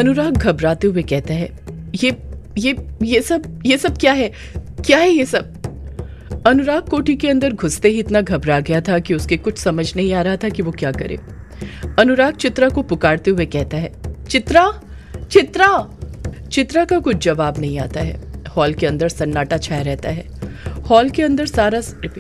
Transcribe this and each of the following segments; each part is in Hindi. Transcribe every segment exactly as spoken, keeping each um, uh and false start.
अनुराग घबराते हुए कहता है, ये ये ये सब ये सब क्या है क्या है ये सब? अनुराग कोठी के अंदर घुसते ही इतना घबरा गया था कि उसके कुछ समझ नहीं आ रहा था कि वो क्या करे। अनुराग चित्रा को पुकारते हुए कहता है, चित्रा चित्रा। चित्रा का कुछ जवाब नहीं आता है। हॉल के अंदर सन्नाटा छाया रहता है। हॉल के अंदर सारा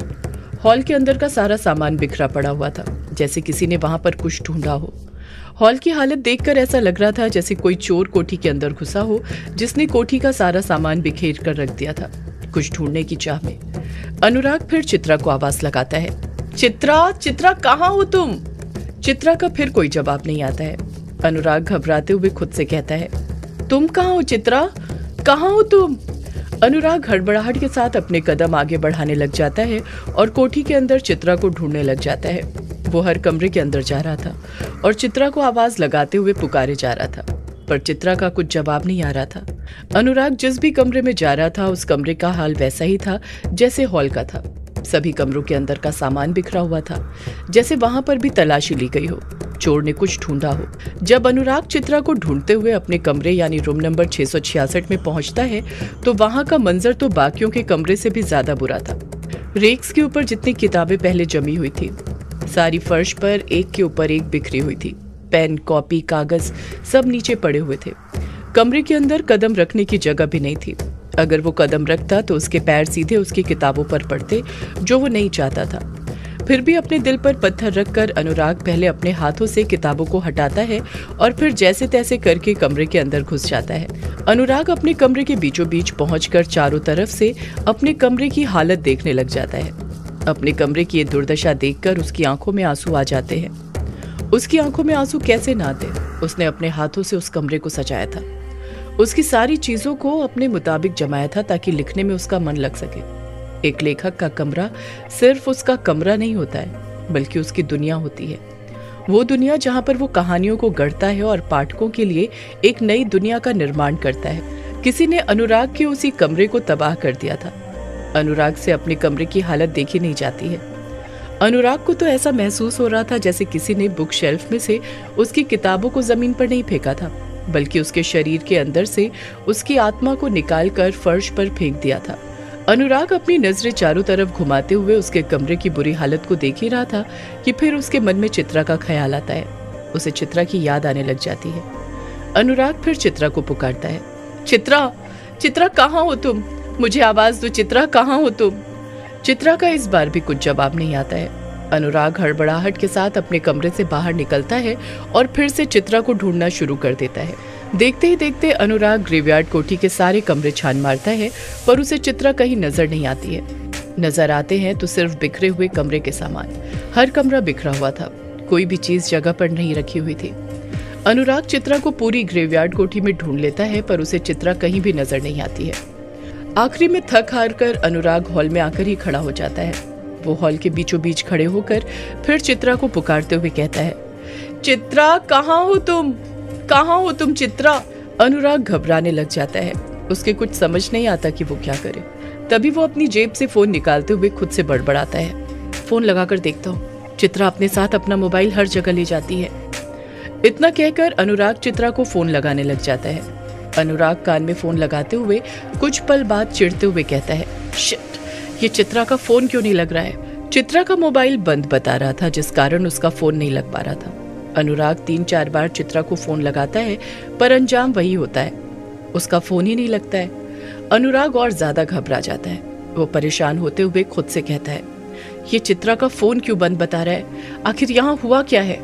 हॉल के अंदर का सारा सामान बिखरा पड़ा हुआ था, जैसे किसी ने वहां पर कुछ ढूंढा हो। हॉल की हालत देखकर ऐसा लग रहा था जैसे कोई चोर कोठी के अंदर घुसा हो, जिसने कोठी का सारा सामान बिखेर कर रख दिया था कुछ ढूंढने की चाह में। अनुराग फिर चित्रा को आवाज लगाता है, चित्रा चित्रा कहाँ हो तुम? चित्रा का फिर कोई जवाब नहीं आता है। अनुराग घबराते हुए खुद से कहता है, तुम कहाँ हो चित्रा, कहाँ हो तुम? अनुराग हड़बड़ाहट के साथ अपने कदम आगे बढ़ाने लग जाता है और कोठी के अंदर चित्रा को ढूंढने लग जाता है। वो हर कमरे के अंदर जा रहा था और चित्रा को आवाज लगाते हुए पुकारे जा रहा था, पर चित्रा का कुछ जवाब नहीं आ रहा था। अनुराग जिस भी कमरे में जा रहा था उस कमरे का हाल वैसा ही था जैसे हॉल का था। सभी कमरों के अंदर का सामान बिखरा हुआ था, जैसे वहां पर भी तलाशी ली गई हो, चोर ने कुछ ढूंढा हो। जब अनुराग चित्रा को ढूंढते हुए अपने कमरे यानी रूम नंबर छह सौ छियासठ में पहुंचता है तो वहां का मंजर तो बाकियों के कमरे से भी ज्यादा बुरा था। रेक्स के ऊपर जितनी किताबें पहले जमी हुई थी, सारी फर्श पर एक के ऊपर एक बिखरी हुई थी। पेन, कॉपी, कागज सब नीचे पड़े हुए थे। कमरे के अंदर कदम रखने की जगह भी नहीं थी। अगर वो कदम रखता तो उसके पैर सीधे उसकी किताबों पर पड़ते, जो वो नहीं चाहता था। फिर भी अपने दिल पर पत्थर रखकर अनुराग पहले अपने हाथों से किताबों को हटाता है और फिर जैसे तैसे करके कमरे के अंदर घुस जाता है। अनुराग अपने कमरे के बीचों बीच पहुंचकर चारों तरफ से अपने कमरे की हालत देखने लग जाता है। अपने कमरे की ये दुर्दशा देखकर उसकी आंखों में आंसू आ जाते हैं। उसकी आंखों में आंसू कैसे ना आते? उसने अपने हाथों से उस कमरे को सजाया था, उसकी सारी चीजों को अपने मुताबिक जमाया था ताकि लिखने में उसका मन लग सके। एक लेखक का कमरा सिर्फ उसका कमरा नहीं होता है, बल्कि उसकी दुनिया होती है। वो दुनिया जहाँ पर वो कहानियों को गढ़ता है और पाठकों के लिए एक नई दुनिया का निर्माण करता है। किसी ने अनुराग के उसी कमरे को तबाह कर दिया था। अनुराग से अपने कमरे की हालत देखी नहीं जाती है। अनुराग को तो ऐसा महसूस हो रहा था जैसे किसी ने बुक शेल्फ में से उसकी किताबों को जमीन पर नहीं फेंका था, बल्कि उसके शरीर के अंदर से उसकी आत्मा को निकालकर फर्श पर फेंक दिया था। अनुराग अपनी नजरें चारों तरफ घुमाते हुए उसके कमरे की बुरी हालत को देख ही रहा था कि फिर उसके मन में चित्रा का ख्याल आता है। उसे चित्रा की याद आने लग जाती है। अनुराग फिर चित्रा को पुकारता है, चित्रा चित्रा कहाँ हो तुम? मुझे आवाज दो, चित्रा कहाँ हो तुम? चित्रा का इस बार भी कुछ जवाब नहीं आता है। अनुराग हड़बड़ाहट के साथ अपने कमरे से बाहर निकलता है और फिर से चित्रा को ढूंढना शुरू कर देता है। देखते ही देखते अनुराग ग्रेवयार्ड कोठी के सारे कमरे छान मारता है, पर उसे चित्रा कहीं नजर नहीं आती है। नजर आते हैं तो सिर्फ बिखरे हुए कमरे के सामान। हर कमरा बिखरा हुआ था, कोई भी चीज जगह पर नहीं रखी हुई थी। अनुराग चित्रा को पूरी ग्रेवयार्ड कोठी में ढूंढ लेता है, पर उसे चित्रा कहीं भी नजर नहीं आती है। आखिरी में थक हार कर अनुराग हॉल में आकर ही खड़ा हो जाता है। वो हॉल के बीचों बीच खड़े होकर फिर चित्रा को पुकारते हुए कहता है, चित्रा कहाँ हो तुम? कहाँ हो तुम चित्रा? अनुराग घबराने लग जाता है। उसके कुछ समझ नहीं आता कि वो क्या करे। तभी वो अपनी जेब से फोन निकालते हुए खुद से बड़बड़ाता है, फोन लगाकर देखता हूँ। चित्रा अपने साथ अपना मोबाइल हर जगह ले जाती है। इतना कहकर अनुराग चित्रा को फोन लगाने लग जाता है। अनुराग कान में फोन लगाते हुए कुछ पल बाद चिढ़ते हुए कहता है, शिट, ये चित्रा का फोन क्यों नहीं लग रहा है? चित्रा का मोबाइल बंद बता रहा था, जिस कारण उसका फोन नहीं लग पा रहा था। अनुराग तीन चार बार चित्रा को फोन लगाता है, पर अंजाम वही होता है, उसका फोन ही नहीं लगता है। अनुराग और ज्यादा घबरा जाता है। वो परेशान होते हुए खुद से कहता है, ये चित्रा का फोन क्यों बंद बता रहा है? आखिर यहाँ हुआ क्या है?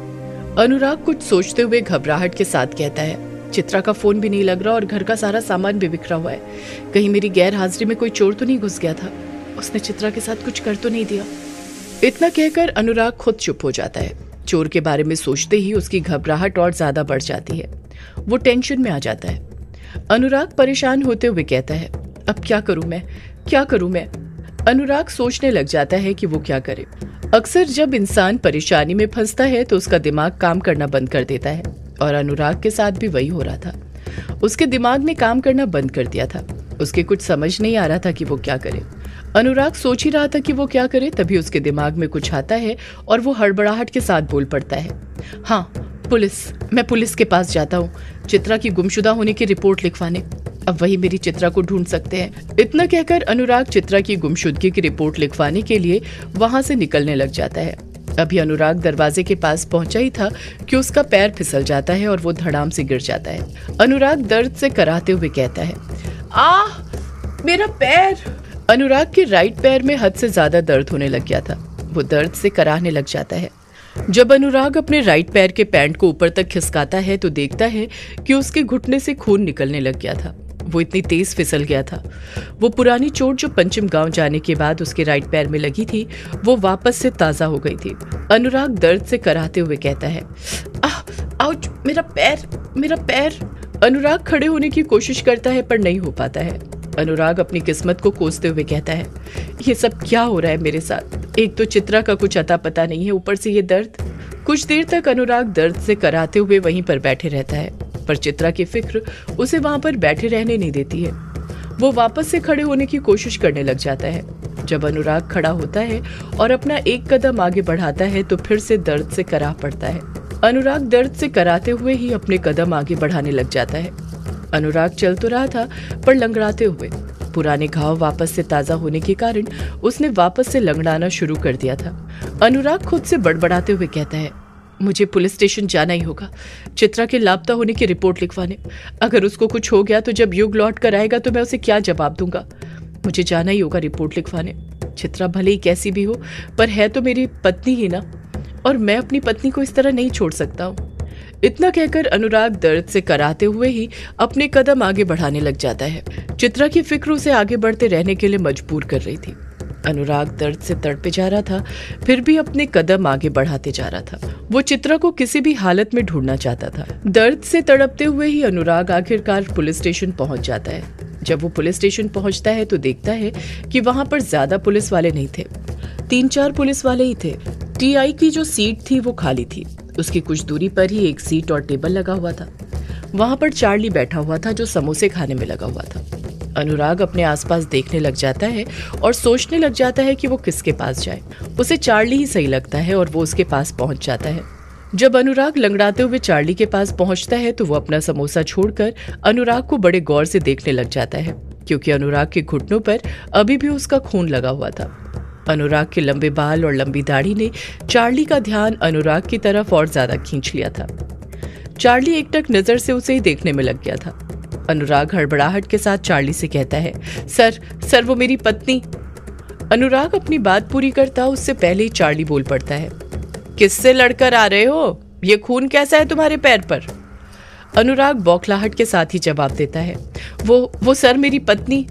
अनुराग कुछ सोचते हुए घबराहट के साथ कहता है, चित्रा का फोन भी नहीं लग रहा और घर का सारा सामान भी बिखरा हुआ है। कहीं मेरी गैर हाजिरी में कोई चोर तो नहीं घुस गया था? उसने चित्रा के साथ कुछ कर तो नहीं दिया? इतना कहकर अनुराग खुद चुप हो जाता है। चोर के बारे में सोचते ही उसकी घबराहट और ज्यादा बढ़ जाती है। वो टेंशन में आ जाता है। अनुराग परेशान होते हुए कहता है, अब क्या करूं मैं, क्या करूं मैं? अनुराग सोचने लग जाता है कि वो क्या करे। अक्सर जब इंसान परेशानी में फंसता है तो उसका दिमाग काम करना बंद कर देता है, और अनुराग के साथ भी वही हो रहा था। उसके दिमाग ने काम करना बंद कर दिया था। उसके कुछ समझ नहीं आ रहा था कि वो क्या करे। अनुराग सोच ही रहा था कि वो क्या करे, तभी उसके दिमाग में कुछ आता है और वो हड़बड़ाहट के साथ बोल पड़ता है, हाँ पुलिस मैं पुलिस के पास जाता हूँ, चित्रा की गुमशुदा होने की रिपोर्ट लिखवाने। अब वही मेरी चित्रा को ढूंढ सकते हैं। इतना कहकर अनुराग चित्रा की गुमशुदगी की रिपोर्ट लिखवाने के लिए वहां से निकलने लग जाता है। अभी अनुराग दरवाजे के पास पहुंचा ही था कि उसका पैर फिसल जाता है और वो धड़ाम से गिर जाता है। अनुराग दर्द से कराहते हुए कहता है, आह मेरा पैर। अनुराग के राइट पैर में हद से ज्यादा दर्द होने लग गया था। वो दर्द से कराहने लग जाता है। जब अनुराग अपने राइट पैर के पैंट को ऊपर तक खिसकाता है तो देखता है कि उसके घुटने से खून निकलने लग गया था। वो इतनी तेज फिसल गया था। वो पुरानी चोट जो पंचम गांव जाने के बाद उसके राइट पैर में लगी थी वो वापस से ताजा हो गई थी। अनुराग दर्द से कराहते हुए कहता है, आह आउच मेरा पैर मेरा पैर। अनुराग खड़े होने की कोशिश करता है पर नहीं हो पाता है। अनुराग अपनी किस्मत को कोसते हुए कहता है, ये सब क्या हो रहा है मेरे साथ। एक तो चित्रा का कुछ अता पता नहीं है, ऊपर से ये दर्द। कुछ देर तक अनुराग दर्द से कराहते हुए वहीं पर बैठे रहता है, पर चित्रा की फिक्र उसे वहां पर बैठे रहने नहीं देती है। वो वापस से खड़े होने की कोशिश करने लग जाता है। जब अनुराग खड़ा होता है और अपना एक कदम आगे बढ़ाता है तो फिर से दर्द से कराह पड़ता है। अनुराग दर्द से कराते हुए ही अपने कदम आगे बढ़ाने लग जाता है। अनुराग चल तो रहा था पर लंगड़ाते हुए। पुराने घाव वापस से ताजा होने के कारण उसने वापस से लंगड़ाना शुरू कर दिया था। अनुराग खुद से बड़बड़ाते हुए कहता है, मुझे पुलिस स्टेशन जाना ही होगा, चित्रा के लापता होने की रिपोर्ट लिखवाने। अगर उसको कुछ हो गया तो जब युग लौट कर आएगा तो मैं उसे क्या जवाब दूंगा। मुझे जाना ही होगा रिपोर्ट लिखवाने। चित्रा भले ही कैसी भी हो पर है तो मेरी पत्नी ही ना, और मैं अपनी पत्नी को इस तरह नहीं छोड़ सकता हूँ। इतना कहकर अनुराग दर्द से कराते हुए ही अपने कदम आगे बढ़ाने लग जाता है। चित्रा की फिक्र उसे आगे बढ़ते रहने के लिए मजबूर कर रही थी। अनुराग दर्द से तड़पे जा रहा था फिर भी अपने कदम आगे बढ़ाते जा रहा था। वो चित्रा को किसी भी हालत में ढूंढना चाहता था। दर्द से तड़पते हुए ही अनुराग आखिरकार पुलिस स्टेशन पहुंच जाता है। जब वो पुलिस स्टेशन पहुंचता है तो देखता है कि वहां पर ज्यादा पुलिस वाले नहीं थे, तीन चार पुलिस वाले ही थे। टीआई की जो सीट थी वो खाली थी। उसकी कुछ दूरी पर ही एक सीट और टेबल लगा हुआ था। वहां पर चार्ली बैठा हुआ था जो समोसे खाने में लगा हुआ था। अनुराग अपने आसपास देखने लग जाता है और सोचने लग जाता है कि वो किसके पास जाए। उसे चार्ली ही सही लगता है और वो उसके पास पहुंच जाता है। जब अनुराग लंगड़ाते हुए चार्ली के पास पहुंचता है तो वो अपना समोसा छोड़कर अनुराग को बड़े गौर से देखने लग जाता है, क्योंकि अनुराग के घुटनों पर अभी भी उसका खून लगा हुआ था। अनुराग के लंबे बाल और लंबी दाढ़ी ने चार्ली का ध्यान अनुराग की तरफ और ज्यादा खींच लिया था। चार्ली एकटक नजर से उसे ही देखने में लग गया था। अनुराग हड़बड़ाहट के साथ चार्ली से कहता है, सर सर वो मेरी पत्नी। अनुराग अपनी बात पूरी करता उससे पहले ही चार्ली बोल पड़ता है, किससे लड़कर आ रहे हो? ये खून कैसा है तुम्हारे पैर पर? अनुराग बौखलाहट के साथ ही जवाब देता है, वो वो सर मेरी पत्नी।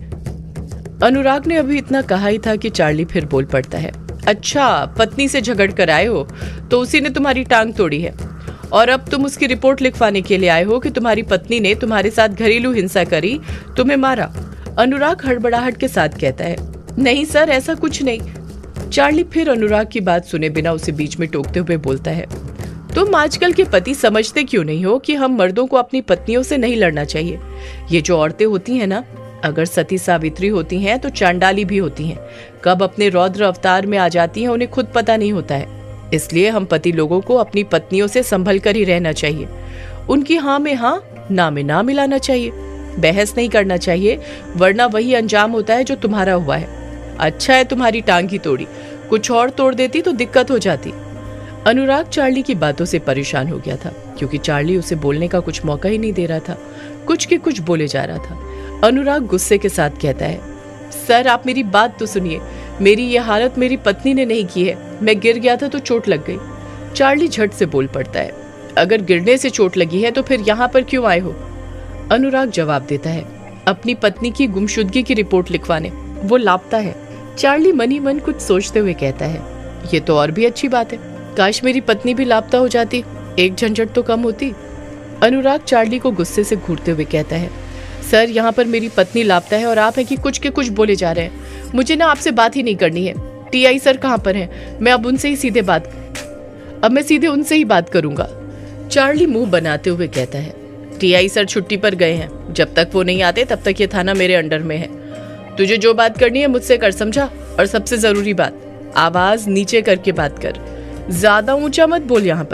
अनुराग ने अभी इतना कहा ही था कि चार्ली फिर बोल पड़ता है, अच्छा पत्नी से झगड़ कर आए हो तो उसी ने तुम्हारी टांग तोड़ी है, और अब तुम उसकी रिपोर्ट लिखवाने के लिए आए हो कि तुम्हारी पत्नी ने तुम्हारे साथ घरेलू हिंसा करी, तुम्हें मारा। अनुराग हड़बड़ाहट के साथ कहता है, नहीं सर ऐसा कुछ नहीं। चार्ली फिर अनुराग की बात सुने बिना उसे बीच में टोकते हुए बोलता है, तुम आजकल के पति समझते क्यों नहीं हो कि हम मर्दों को अपनी पत्नियों से नहीं लड़ना चाहिए। ये जो औरतें होती हैं ना, अगर सती सावित्री होती हैं तो चांडाली भी होती हैं। कब अपने रौद्र अवतार में आ जाती हैं उन्हें खुद पता नहीं होता है। इसलिए हम पति लोगों को अपनी पत्नियों से संभल कर ही रहना चाहिए। उनकी हाँ में हाँ, ना में ना मिलाना चाहिए। बहस नहीं करना चाहिए, वरना वही अंजाम होता है जो तुम्हारा हुआ है। अच्छा है तुम्हारी टांग ही तोड़ी, कुछ और तोड़ देती तो दिक्कत हो जाती। अनुराग चार्ली की बातों से परेशान हो गया था, क्योंकि चार्ली उसे बोलने का कुछ मौका ही नहीं दे रहा था। कुछ के कुछ बोले जा रहा था। अनुराग गुस्से के साथ कहता है, सर आप मेरी बात तो सुनिए, मेरी ये हालत मेरी पत्नी ने नहीं की है। मैं गिर गया था तो चोट लग गई। चार्ली झट से बोल पड़ता है, अगर गिरने से चोट लगी है तो फिर यहाँ पर क्यों आए हो? अनुराग जवाब देता है, अपनी पत्नी की गुमशुदगी की रिपोर्ट लिखवाने, वो लापता है। चार्ली मन ही मन कुछ सोचते हुए कहता है, ये तो और भी अच्छी बात है, काश मेरी पत्नी भी लापता हो जाती, एक झंझट तो कम होती। अनुराग चार्ली को गुस्से से घूरते हुए कहता है, सर यहाँ पर मेरी पत्नी लापता है और आप है कि कुछ के कुछ बोले जा रहे हैं। मुझे ना आपसे बात ही नहीं करनी है। टीआई सर कहाँ पर हैं? मैं अब उनसे ही सीधे बात अब मैं सीधे उनसे ही बात करूंगा। चार्ली मुंह बनाते हुए कहता है, टीआई सर छुट्टी पर गए हैं, जब तक वो नहीं आते तब तक ये थाना मेरे अंडर में है। तुझे जो बात करनी है मुझसे कर, समझा? और सबसे जरूरी बात, आवाज नीचे करके बात कर, ज्यादा ऊंचा मत बोल यहाँ पर।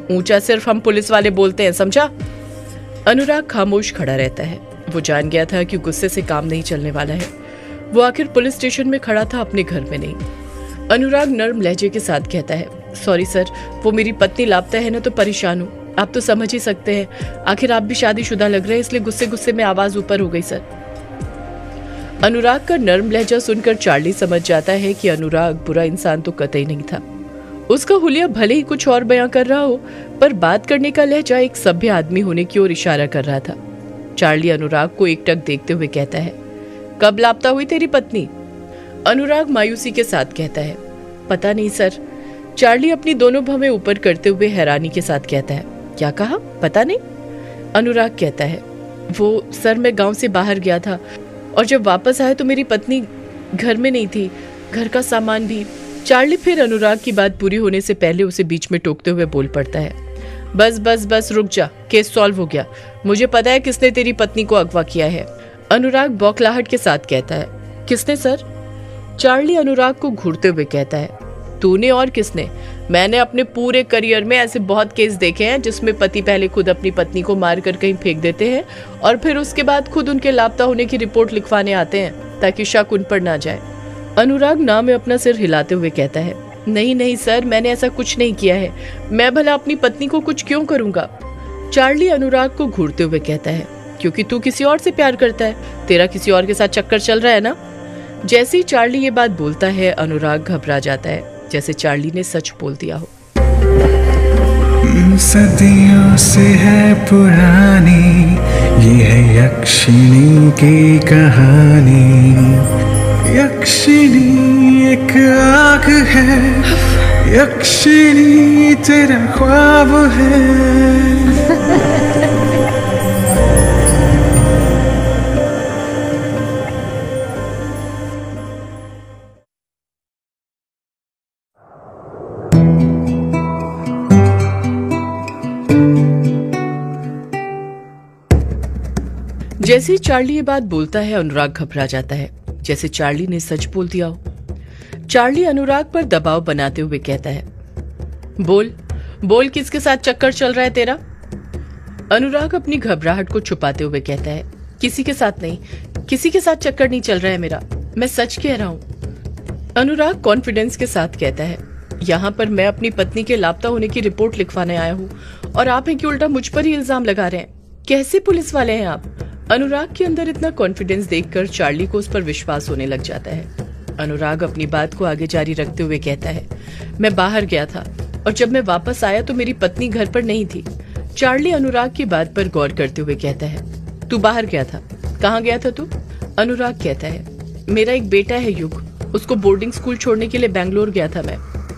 ऊंचा सिर्फ हम पुलिस वाले बोलते हैं, समझा? अनुराग खामोश खड़ा रहता है। वो जान गया था कि गुस्से से काम नहीं चलने वाला है। वो आखिर पुलिस स्टेशन में खड़ा था, अपने घर में नहीं। अनुराग नर्म लहजे के साथ कहता है, सॉरी सर, वो मेरी पत्नी लापता है ना, तो परेशान हूँ। आप तो समझ ही सकते हैं, आखिर आप भी शादीशुदा लग रहे हैं, इसलिए गुस्से गुस्से में आवाज ऊपर हो गई सर। अनुराग का नर्म लहजा सुनकर चार्ली समझ जाता है कि अनुराग बुरा इंसान तो कतई नहीं था। उसका हुलिया भले ही कुछ और बयां कर रहा हो, पर बात करने का लहजा एक सभ्य आदमी होने की ओर इशारा कर रहा था। चार्ली अनुराग को एकटक देखते हुए कहता है, कब लापता हुई तेरी पत्नी? अनुराग मायूसी के साथ कहता है, पता नहीं सर। चार्ली अपनी दोनों भवें ऊपर करते हुए हैरानी के साथ कहता है, क्या कहा? पता नहीं? अनुराग कहता है, वो सर मैं गांव से बाहर गया था और जब वापस आया तो मेरी पत्नी घर में नहीं थी, घर का सामान भी। चार्ली फिर अनुराग की बात पूरी होने से पहले उसे बीच में टोकते हुए बोल पड़ता है, बस बस बस रुक जा, केस सॉल्व हो गया। मुझे पता है किसने तेरी पत्नी को अगवा किया है। अनुराग बौखलाहट के साथ कहता है, किसने सर? चार्ली अनुराग को घूरते हुए कहता है, तूने और किसने? मैंने अपने पूरे करियर में ऐसे बहुत केस देखे हैं जिसमें पति पहले खुद अपनी पत्नी को मारकर कहीं फेंक देते हैं और फिर उसके बाद खुद उनके लापता होने की रिपोर्ट लिखवाने आते हैं ताकि शक उन पर ना जाए। अनुराग ना में अपना सिर हिलाते हुए कहता है, नहीं नहीं सर, मैंने ऐसा कुछ नहीं किया है। मैं भला अपनी पत्नी को कुछ क्यों करूंगा? चार्ली अनुराग को घूरते हुए कहता है, क्योंकि तू किसी और से प्यार करता है, तेरा किसी और के साथ चक्कर चल रहा है ना? जैसे ही चार्ली ये बात बोलता है, अनुराग घबरा जाता है, जैसे चार्ली ने सच बोल दिया हो। सदियों से है पुरानी ये है यक्षिणी की कहानी। यक्षिणी एक आग है, यक्षिणी तेरा ख्वाब है। जैसे ही चार्ली ये बात बोलता है, अनुराग घबरा जाता है, जैसे चार्ली ने सच बोल दिया हो। चार्ली अनुराग पर दबाव बनाते हुए कहता है, बोल बोल किसके साथ चक्कर चल रहा है तेरा? अनुराग अपनी घबराहट को छुपाते हुए कहता है, किसी के साथ नहीं, किसी के साथ चक्कर नहीं चल रहा है मेरा, मैं सच कह रहा हूँ। अनुराग कॉन्फिडेंस के साथ कहता है, यहाँ पर मैं अपनी पत्नी के लापता होने की रिपोर्ट लिखवाने आया हूँ और आप हैं कि उल्टा मुझ पर ही इल्जाम लगा रहे हैं। कैसे पुलिस वाले हैं आप? अनुराग के अंदर इतना कॉन्फिडेंस देखकर चार्ली को उस पर विश्वास होने लग जाता है। अनुराग अपनी बात को आगे जारी रखते हुए कहता है, मैं बाहर गया था और जब मैं वापस आया तो मेरी पत्नी घर पर नहीं थी। चार्ली अनुराग की बात पर गौर करते हुए कहता है, तू बाहर गया था? कहाँ गया था तू? अनुराग कहता है, मेरा एक बेटा है युग, उसको बोर्डिंग स्कूल छोड़ने के लिए बैंगलोर गया था मैं।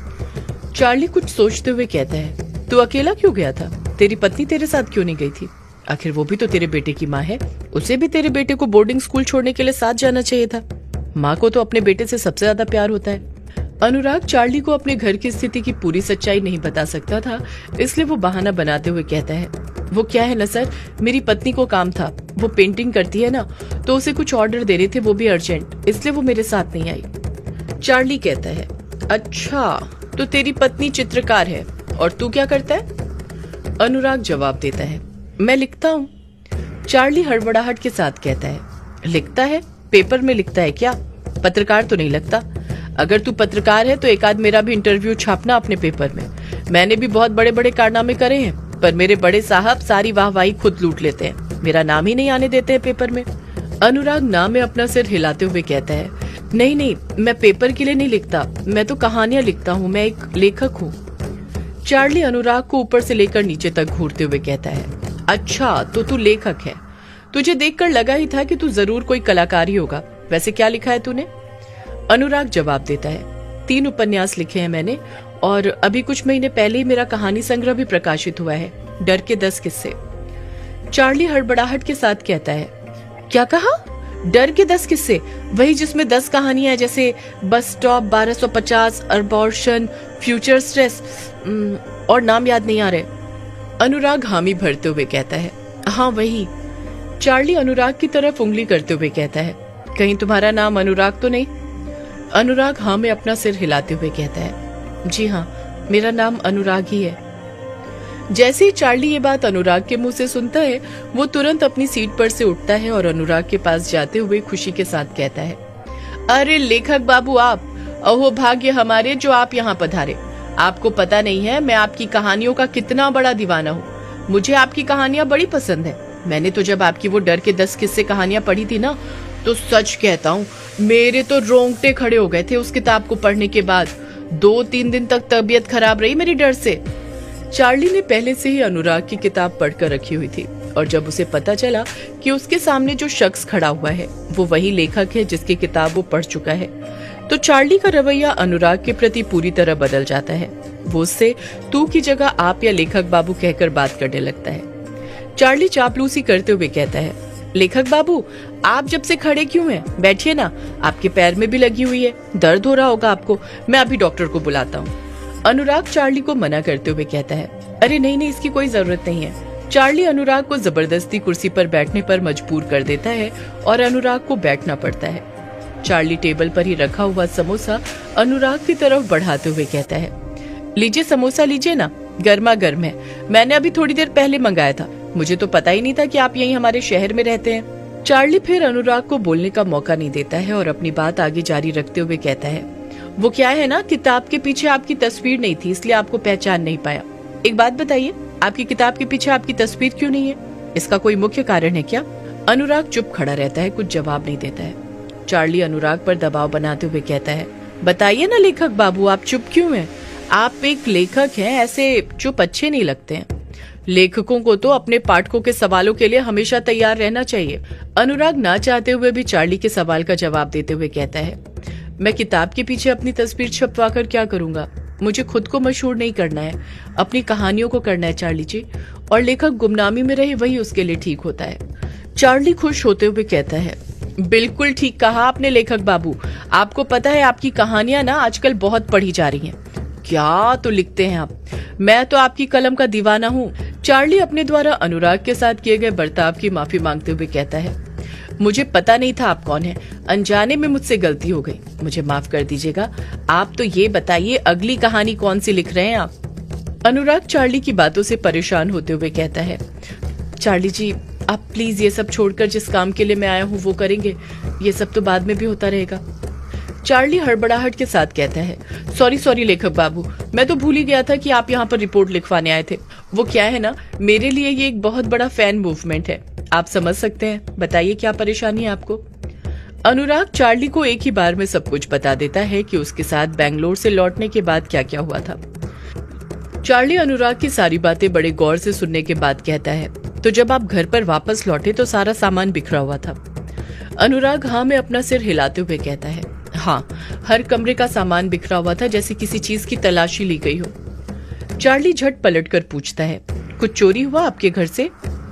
चार्ली कुछ सोचते हुए कहता है, तू अकेला क्यों गया था? तेरी पत्नी तेरे साथ क्यों नहीं गई थी? आखिर वो भी तो तेरे बेटे की माँ है, उसे भी तेरे बेटे को बोर्डिंग स्कूल छोड़ने के लिए साथ जाना चाहिए था। माँ को तो अपने बेटे से सबसे ज्यादा प्यार होता है। अनुराग चार्ली को अपने घर की स्थिति की पूरी सच्चाई नहीं बता सकता था, इसलिए वो बहाना बनाते हुए कहता है, वो क्या है ना सर, मेरी पत्नी को काम था, वो पेंटिंग करती है ना, तो उसे कुछ ऑर्डर देने थे, वो भी अर्जेंट, इसलिए वो मेरे साथ नहीं आई। चार्ली कहता है, अच्छा तो तेरी पत्नी चित्रकार है और तू क्या करता है? अनुराग जवाब देता है, मैं लिखता हूँ। चार्ली हड़बड़ाहट के साथ कहता है, लिखता है? पेपर में लिखता है क्या? पत्रकार तो नहीं लगता। अगर तू पत्रकार है तो एक आध मेरा भी इंटरव्यू छापना अपने पेपर में। मैंने भी बहुत बड़े बड़े कारनामे करे हैं, पर मेरे बड़े साहब सारी वाहवाही खुद लूट लेते हैं, मेरा नाम ही नहीं आने देते हैं पेपर में। अनुराग ना में अपना सिर हिलाते हुए कहता है, नहीं नहीं, मैं पेपर के लिए नहीं लिखता, मैं तो कहानियां लिखता हूँ, मैं एक लेखक हूँ। चार्ली अनुराग को ऊपर से लेकर नीचे तक घूरते हुए कहता है, अच्छा तो तू लेखक है, तुझे देखकर लगा ही था कि तू जरूर कोई कलाकार ही होगा। वैसे क्या लिखा है तूने? अनुराग जवाब देता है, तीन उपन्यास लिखे हैं मैंने और अभी कुछ महीने पहले ही मेरा कहानी संग्रह भी प्रकाशित हुआ है, डर के दस किस्से। चार्ली हड़बड़ाहट के साथ कहता है, क्या कहा? डर के दस किस्से? वही जिसमें दस कहानियां जैसे बस स्टॉप, बारह सौ पचास, अबॉर्शन, फ्यूचर स्ट्रेस और नाम याद नहीं आ रहे। अनुराग हामी भरते हुए कहता है, हाँ वही। चार्ली अनुराग की तरफ उंगली करते हुए कहता है, कहीं तुम्हारा नाम अनुराग तो नहीं? अनुराग हाँ में अपना सिर हिलाते हुए कहता है, जी हाँ, मेरा नाम अनुराग ही है। जैसे ही चार्ली ये बात अनुराग के मुंह से सुनता है, वो तुरंत अपनी सीट पर से उठता है और अनुराग के पास जाते हुए खुशी के साथ कहता है, अरे लेखक बाबू आप, अहो भाग्य हमारे जो आप यहाँ पधारे। आपको पता नहीं है मैं आपकी कहानियों का कितना बड़ा दीवाना हूँ। मुझे आपकी कहानियां बड़ी पसंद है। मैंने तो जब आपकी वो डर के दस किस्से कहानियां पढ़ी थी ना, तो सच कहता हूँ मेरे तो रोंगटे खड़े हो गए थे उस किताब को पढ़ने के बाद। दो तीन दिन तक तबीयत खराब रही मेरी डर से। चार्ली ने पहले से ही अनुराग की किताब पढ़कर रखी हुई थी और जब उसे पता चला कि उसके सामने जो शख्स खड़ा हुआ है वो वही लेखक है जिसकी किताब वो पढ़ चुका है, तो चार्ली का रवैया अनुराग के प्रति पूरी तरह बदल जाता है। वो उससे तू की जगह आप या लेखक बाबू कहकर बात करने लगता है। चार्ली चापलूसी करते हुए कहता है, लेखक बाबू आप जब से खड़े क्यों हैं? बैठिए ना, आपके पैर में भी लगी हुई है, दर्द हो रहा होगा आपको। मैं अभी डॉक्टर को बुलाता हूँ। अनुराग चार्ली को मना करते हुए कहता है, अरे नहीं नहीं, इसकी कोई जरूरत नहीं है। चार्ली अनुराग को जबरदस्ती कुर्सी पर बैठने पर मजबूर कर देता है और अनुराग को बैठना पड़ता है। चार्ली टेबल पर ही रखा हुआ समोसा अनुराग की तरफ बढ़ाते हुए कहता है, लीजिए समोसा लीजिए ना, गर्मा गर्म है। मैंने अभी थोड़ी देर पहले मंगाया था, मुझे तो पता ही नहीं था कि आप यहीं हमारे शहर में रहते हैं। चार्ली फिर अनुराग को बोलने का मौका नहीं देता है और अपनी बात आगे जारी रखते हुए कहता है, वो क्या है ना, किताब के पीछे आपकी तस्वीर नहीं थी इसलिए आपको पहचान नहीं पाया। एक बात बताइए, आपकी किताब के पीछे आपकी तस्वीर क्यों नहीं है? इसका कोई मुख्य कारण है क्या? अनुराग चुप खड़ा रहता है, कुछ जवाब नहीं देता है। चार्ली अनुराग पर दबाव बनाते हुए कहता है, बताइए ना लेखक बाबू, आप चुप क्यों हैं? आप एक लेखक हैं, ऐसे चुप अच्छे नहीं लगते हैं। लेखकों को तो अपने पाठकों के सवालों के लिए हमेशा तैयार रहना चाहिए। अनुराग ना चाहते हुए भी चार्ली के सवाल का जवाब देते हुए कहता है, मैं किताब के पीछे अपनी तस्वीर छपवा कर क्या करूंगा? मुझे खुद को मशहूर नहीं करना है, अपनी कहानियों को करना है चार्ली जी, और लेखक गुमनामी में रहे वही उसके लिए ठीक होता है। चार्ली खुश होते हुए कहता है, बिल्कुल ठीक कहा आपने लेखक बाबू। आपको पता है आपकी कहानियां ना आजकल बहुत पढ़ी जा रही हैं। क्या तो लिखते हैं आप, मैं तो आपकी कलम का दीवाना हूँ। चार्ली अपने द्वारा अनुराग के साथ किए गए बर्ताव की माफी मांगते हुए कहता है, मुझे पता नहीं था आप कौन हैं, अनजाने में मुझसे गलती हो गई, मुझे माफ कर दीजिएगा। आप तो ये बताइए अगली कहानी कौन सी लिख रहे हैं आप? अनुराग चार्ली की बातों से परेशान होते हुए कहता है, चार्ली जी आप प्लीज ये सब छोड़कर जिस काम के लिए मैं आया हूँ वो करेंगे, ये सब तो बाद में भी होता रहेगा। चार्ली हड़बड़ाहट के साथ कहता है, सॉरी सॉरी लेखक बाबू, मैं तो भूल ही गया था कि आप यहाँ पर रिपोर्ट लिखवाने आए थे। वो क्या है ना, मेरे लिए ये एक बहुत बड़ा फैन मूवमेंट है, आप समझ सकते हैं। बताइए क्या परेशानी है आपको? अनुराग चार्ली को एक ही बार में सब कुछ बता देता है कि उसके साथ बेंगलोर से लौटने के बाद क्या क्या हुआ था। चार्ली अनुराग की सारी बातें बड़े गौर से सुनने के बाद कहता है, तो जब आप घर पर वापस लौटे तो सारा सामान बिखरा हुआ था? अनुराग हाँ में अपना सिर हिलाते हुए कहता है, हाँ, हर कमरे का सामान बिखरा हुआ था, जैसे किसी चीज की तलाशी ली गई हो। चार्ली झट पलटकर पूछता है, कुछ चोरी हुआ आपके घर से?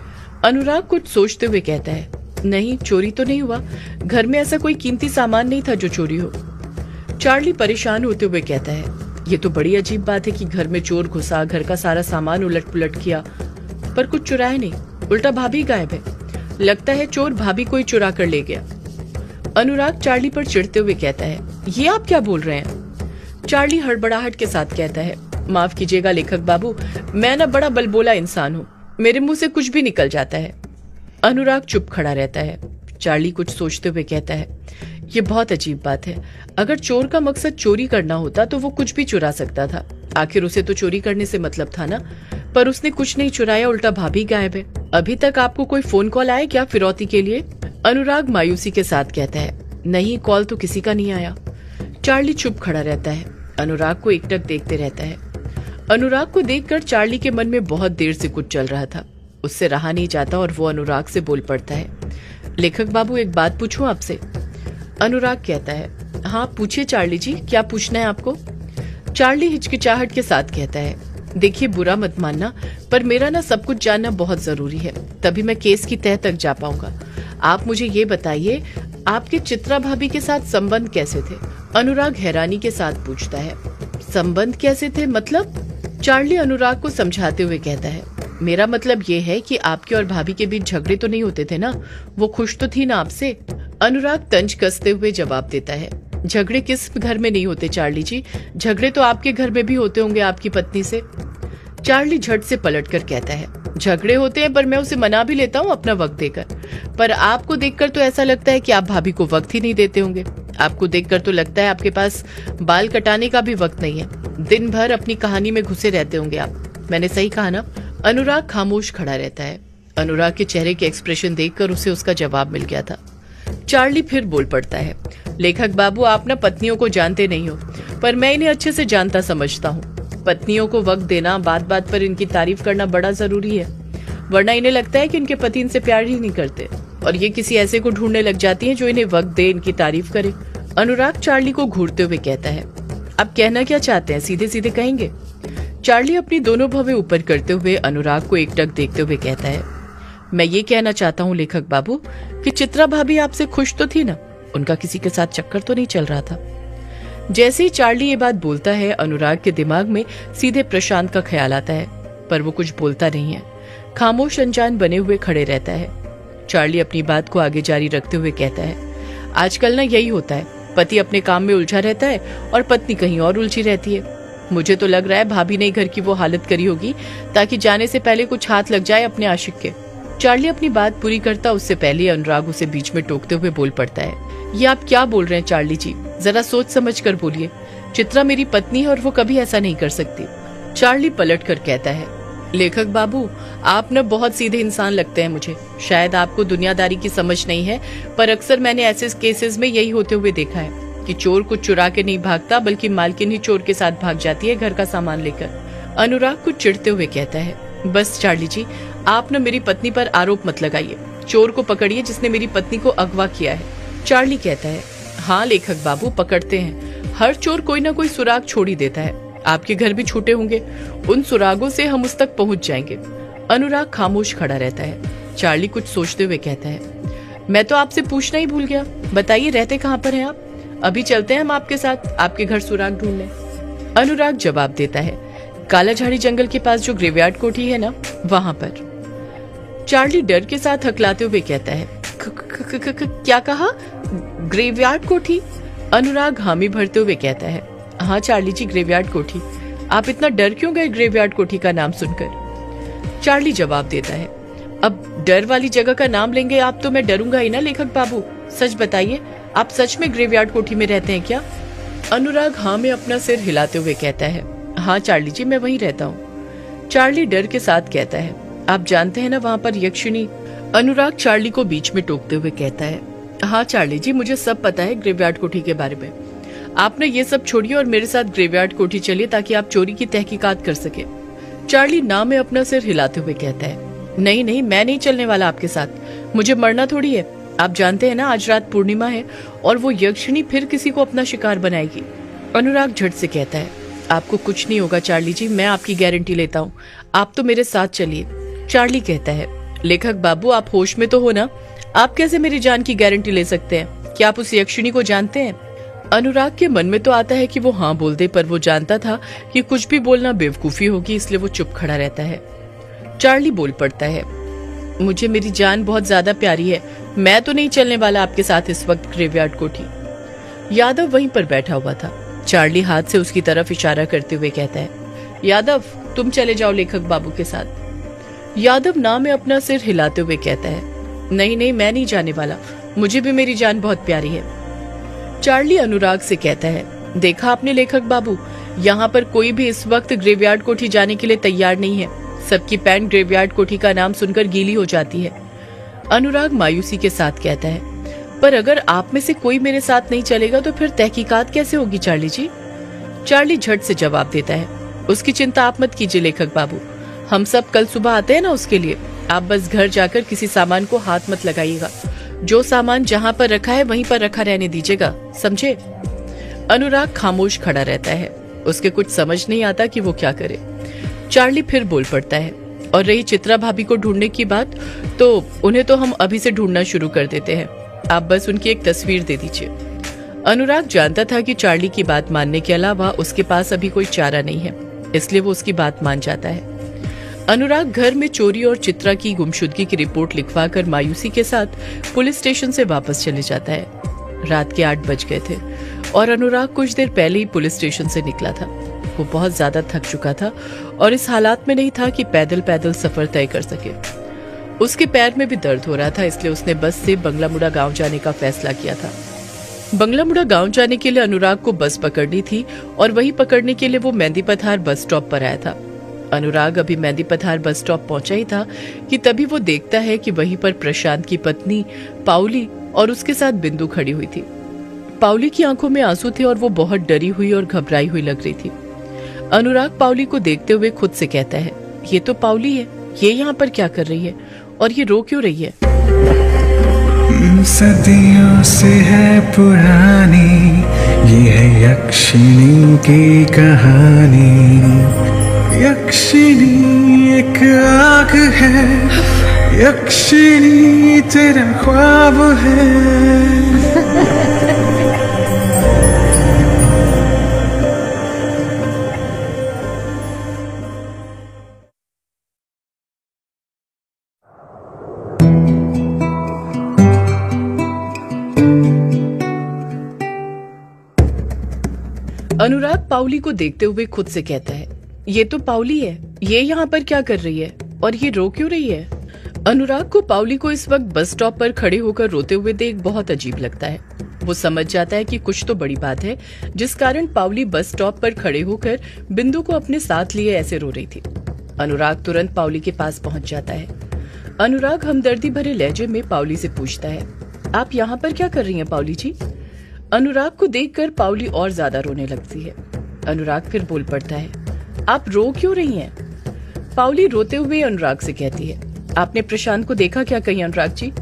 अनुराग कुछ सोचते हुए कहता है, नहीं चोरी तो नहीं हुआ, घर में ऐसा कोई कीमती सामान नहीं था जो चोरी हो। चार्ली परेशान होते हुए कहता है, ये तो बड़ी अजीब बात है कि घर में चोर घुसा, घर का सारा सामान उलट पुलट किया, पर कुछ चुराया नहीं, उल्टा भाभी गायब है। लगता है चोर भाभी को ही चुरा कर ले गया। अनुराग चार्ली पर चिढ़ते हुए कहता है, ये आप क्या बोल रहे हैं? चार्ली हड़बड़ाहट के साथ कहता है, माफ कीजिएगा लेखक बाबू, मैं ना बड़ा बलबोला इंसान हूँ, मेरे मुंह से कुछ भी निकल जाता है। अनुराग चुप खड़ा रहता है। चार्ली कुछ सोचते हुए कहता है, ये बहुत अजीब बात है, अगर चोर का मकसद चोरी करना होता तो वो कुछ भी चुरा सकता था, आखिर उसे तो चोरी करने से मतलब था ना, पर उसने कुछ नहीं चुराया, उल्टा भाभी गायब है। अभी तक आपको कोई फोन कॉल आया क्या फिरौती के लिए? अनुराग मायूसी के साथ कहता है, नहीं, कॉल तो किसी का नहीं आया। चार्ली चुप खड़ा रहता है, अनुराग को एकटक देखते रहता है। अनुराग को देखकर चार्ली के मन में बहुत देर से कुछ चल रहा था, उससे रहा नहीं जाता और वो अनुराग से बोल पड़ता है, लेखक बाबू एक बात पूछूं आपसे? अनुराग कहता है, हाँ पूछिए चार्ली जी, क्या पूछना है आपको? चार्ली हिचकिचाहट के साथ कहता है, देखिए बुरा मत मानना, पर मेरा ना सब कुछ जानना बहुत जरूरी है, तभी मैं केस की तह तक जा पाऊंगा। आप मुझे ये बताइए, आपके चित्रा भाभी के साथ संबंध कैसे थे? अनुराग हैरानी के साथ पूछता है, संबंध कैसे थे मतलब? चार्ली अनुराग को समझाते हुए कहता है, मेरा मतलब ये है कि आपके और भाभी के बीच झगड़े तो नहीं होते थे ना, वो खुश तो थी ना आपसे? अनुराग तंज कसते हुए जवाब देता है, झगड़े किस घर में नहीं होते चार्ली जी, झगड़े तो आपके घर में भी होते होंगे आपकी पत्नी से। चार्ली झट से पलटकर कहता है, झगड़े होते हैं पर मैं उसे मना भी लेता हूँ अपना वक्त देकर, पर आपको देखकर तो ऐसा लगता है कि आप भाभी को वक्त ही नहीं देते होंगे। आपको देखकर तो लगता है आपके पास बाल कटाने का भी वक्त नहीं है, दिन भर अपनी कहानी में घुसे रहते होंगे आप। मैंने सही कहा ना? अनुराग खामोश खड़ा रहता है। अनुराग के चेहरे के एक्सप्रेशन देखकर उसे उसका जवाब मिल गया था। चार्ली फिर बोल पड़ता है, लेखक बाबू आप ना पत्नियों को जानते नहीं हो, पर मैं इन्हें अच्छे से जानता समझता हूँ। पत्नियों को वक्त देना, बात बात पर इनकी तारीफ करना बड़ा जरूरी है, वरना इन्हें लगता है कि इनके पति इनसे प्यार ही नहीं करते और ये किसी ऐसे को ढूंढने लग जाती हैं जो इन्हें वक्त दे, इनकी तारीफ करे। अनुराग चार्ली को घूरते हुए कहता है, आप कहना क्या चाहते हैं, सीधे सीधे कहेंगे। चार्ली अपनी दोनों भवें ऊपर करते हुए अनुराग को एकटक देखते हुए कहता है, मैं ये कहना चाहता हूँ लेखक बाबू कि चित्रा भाभी आपसे खुश तो थी ना, उनका किसी के साथ चक्कर तो नहीं चल रहा था। जैसे ही चार्ली ये बात बोलता है, अनुराग के दिमाग में सीधे प्रशांत का ख्याल आता है, पर वो कुछ बोलता नहीं है, खामोश अनजान बने हुए खड़े रहता है। चार्ली अपनी बात को आगे जारी रखते हुए कहता है, आजकल ना यही होता है, पति अपने काम में उलझा रहता है और पत्नी कहीं और उलझी रहती है। मुझे तो लग रहा है भाभी ने घर की वो हालत करी होगी ताकि जाने से पहले कुछ हाथ लग जाए अपने आशिक के। चार्ली अपनी बात पूरी करता उससे पहले अनुराग उसे बीच में टोकते हुए बोल पड़ता है, ये आप क्या बोल रहे हैं चार्ली जी, जरा सोच समझ कर बोलिए। चित्रा मेरी पत्नी है और वो कभी ऐसा नहीं कर सकती। चार्ली पलट कर कहता है, लेखक बाबू आप न बहुत सीधे इंसान लगते हैं मुझे। शायद आपको दुनियादारी की समझ नहीं है, पर अक्सर मैंने ऐसे केसेस में यही होते हुए देखा है कि चोर कुछ चुरा के नहीं भागता, बल्कि मालकिन ही चोर के साथ भाग जाती है घर का सामान लेकर। अनुराग कुछ चिढ़ते हुए कहता है, बस चार्ली जी आप न मेरी पत्नी पर आरोप मत लगाइए, चोर को पकड़िए जिसने मेरी पत्नी को अगवा किया है। चार्ली कहता है, हाँ लेखक बाबू पकड़ते हैं, हर चोर कोई ना कोई सुराग छोड़ ही देता है, आपके घर भी छूटे होंगे, उन सुरागों से हम उस तक पहुंच जाएंगे। अनुराग खामोश खड़ा रहता है। चार्ली कुछ सोचते हुए कहता है, मैं तो आपसे पूछना ही भूल गया, बताइए रहते कहाँ पर हैं आप? अभी चलते हैं हम आपके साथ आपके घर सुराग ढूंढने। अनुराग जवाब देता है, काला झाड़ी जंगल के पास जो ग्रेवयार्ड कोठी है ना, वहां पर। चार्ली डर के साथ हकलाते हुए कहता है, क्या कहा? ग्रेवयार्ड कोठी? अनुराग हामी भरते हुए कहता है, हाँ चार्ली जी ग्रेवयार्ड कोठी। आप इतना डर क्यों गए ग्रेवयार्ड कोठी का नाम सुनकर? चार्ली जवाब देता है, अब डर वाली जगह का नाम लेंगे आप तो मैं डरूंगा ही ना लेखक बाबू, सच बताइए आप सच में ग्रेवयार्ड कोठी में रहते हैं क्या? अनुराग हाँ में अपना सिर हिलाते हुए कहता है, हाँ चार्ली जी मैं वहीं रहता हूँ। चार्ली डर के साथ कहता है, आप जानते हैं ना वहाँ पर यक्षिणी? अनुराग चार्ली को बीच में टोकते हुए कहता है, हाँ चार्ली जी मुझे सब पता है ग्रेवयार्ड कोठी के बारे में, आपने ये सब छोड़िए और मेरे साथ ग्रेवयार्ड कोठी चलिए ताकि आप चोरी की तहकीकात कर सके। चार्ली ना में अपना सिर हिलाते हुए कहता है, नहीं नहीं मैं नहीं चलने वाला आपके साथ, मुझे मरना थोड़ी है, आप जानते हैं ना आज रात पूर्णिमा है और वो यक्षिणी फिर किसी को अपना शिकार बनाएगी। अनुराग झट से कहता है, आपको कुछ नहीं होगा चार्ली जी, मैं आपकी गारंटी लेता हूँ, आप तो मेरे साथ चलिए। चार्ली कहता है, लेखक बाबू आप होश में तो हो ना, आप कैसे मेरी जान की गारंटी ले सकते हैं? क्या आप उस यक्षिणी को जानते हैं? अनुराग के मन में तो आता है कि वो हाँ बोल दे, पर वो जानता था कि कुछ भी बोलना बेवकूफी होगी, इसलिए वो चुप खड़ा रहता है। चार्ली बोल पड़ता है, मुझे मेरी जान बहुत ज्यादा प्यारी है, मैं तो नहीं चलने वाला आपके साथ इस वक्त ग्रेवयार्ड कोठी। यादव वहीं पर बैठा हुआ था। चार्ली हाथ से उसकी तरफ इशारा करते हुए कहता है, यादव तुम चले जाओ लेखक बाबू के साथ। यादव ना में अपना सिर हिलाते हुए कहता है, नहीं नहीं मैं नहीं जाने वाला, मुझे भी मेरी जान बहुत प्यारी है। चार्ली अनुराग से कहता है, देखा आपने लेखक बाबू, यहाँ पर कोई भी इस वक्त ग्रेवयार्ड कोठी जाने के लिए तैयार नहीं है, सबकी पैंट ग्रेवयार्ड कोठी का नाम सुनकर गीली हो जाती है। अनुराग मायूसी के साथ कहता है, पर अगर आप में से कोई मेरे साथ नहीं चलेगा तो फिर तहकीकात कैसे होगी चार्ली जी? चार्ली झट से जवाब देता है, उसकी चिंता आप मत कीजिए लेखक बाबू, हम सब कल सुबह आते हैं ना उसके लिए, आप बस घर जाकर किसी सामान को हाथ मत लगाइएगा, जो सामान जहाँ पर रखा है वहीं पर रखा रहने दीजिएगा, समझे? अनुराग खामोश खड़ा रहता है, उसके कुछ समझ नहीं आता कि वो क्या करे। चार्ली फिर बोल पड़ता है, और रही चित्रा भाभी को ढूंढने की बात, तो उन्हें तो हम अभी से ढूंढना शुरू कर देते हैं, आप बस उनकी एक तस्वीर दे दीजिए। अनुराग जानता था कि चार्ली की बात मानने के अलावा उसके पास अभी कोई चारा नहीं है, इसलिए वो उसकी बात मान जाता है। अनुराग घर में चोरी और चित्रा की गुमशुदगी की रिपोर्ट लिखवाकर मायूसी के साथ पुलिस स्टेशन से वापस चले जाता है। रात के आठ बज गए थे। और अनुराग कुछ देर पहले ही पुलिस स्टेशन से निकला था। वो बहुत ज्यादा थक चुका था और इस हालात में नहीं था कि पैदल पैदल सफर तय कर सके। उसके पैर में भी दर्द हो रहा था, इसलिए उसने बस से बंगलामुड़ा गांव जाने का फैसला किया था। बंगलामुड़ा गांव जाने के लिए अनुराग को बस पकड़नी थी और वही पकड़ने के लिए वो मेहंदी पथार बस स्टॉप पर आया था। अनुराग अभी मेहंदी पथार बस स्टॉप पहुंचा ही था कि तभी वो देखता है कि वहीं पर प्रशांत की पत्नी पाउली और उसके साथ बिंदु खड़ी हुई थी। पाउली की आंखों में आंसू थे और वो बहुत डरी हुई और घबराई हुई लग रही थी। अनुराग पाउली को देखते हुए खुद से कहता है, ये तो पाउली है, ये यहाँ पर क्या कर रही है और ये रो क्यों रही है? सदियों से है पुरानी ये है यक्षिणी की कहानी। यक्षिणी एक आग है, यक्षिणी तेरा ख्वाब है। अनुराग पाउली को देखते हुए खुद से कहता है, ये तो पाउली है, ये यहाँ पर क्या कर रही है और ये रो क्यों रही है? अनुराग को पाउली को इस वक्त बस स्टॉप पर खड़े होकर रोते हुए देख बहुत अजीब लगता है। वो समझ जाता है कि कुछ तो बड़ी बात है जिस कारण पाउली बस स्टॉप पर खड़े होकर बिंदु को अपने साथ लिए ऐसे रो रही थी। अनुराग तुरंत पाउली के पास पहुंच जाता है। अनुराग हमदर्दी भरे लहजे में पाउली से पूछता है, आप यहाँ पर क्या कर रही हैं पाउली जी? अनुराग को देखकर पाउली और ज्यादा रोने लगती है। अनुराग फिर बोल पड़ता है, आप रो क्यों रही हैं? पाउली रोते हुए अनुराग से कहती है, आपने प्रशांत को देखा क्या कहीं अनुराग जी?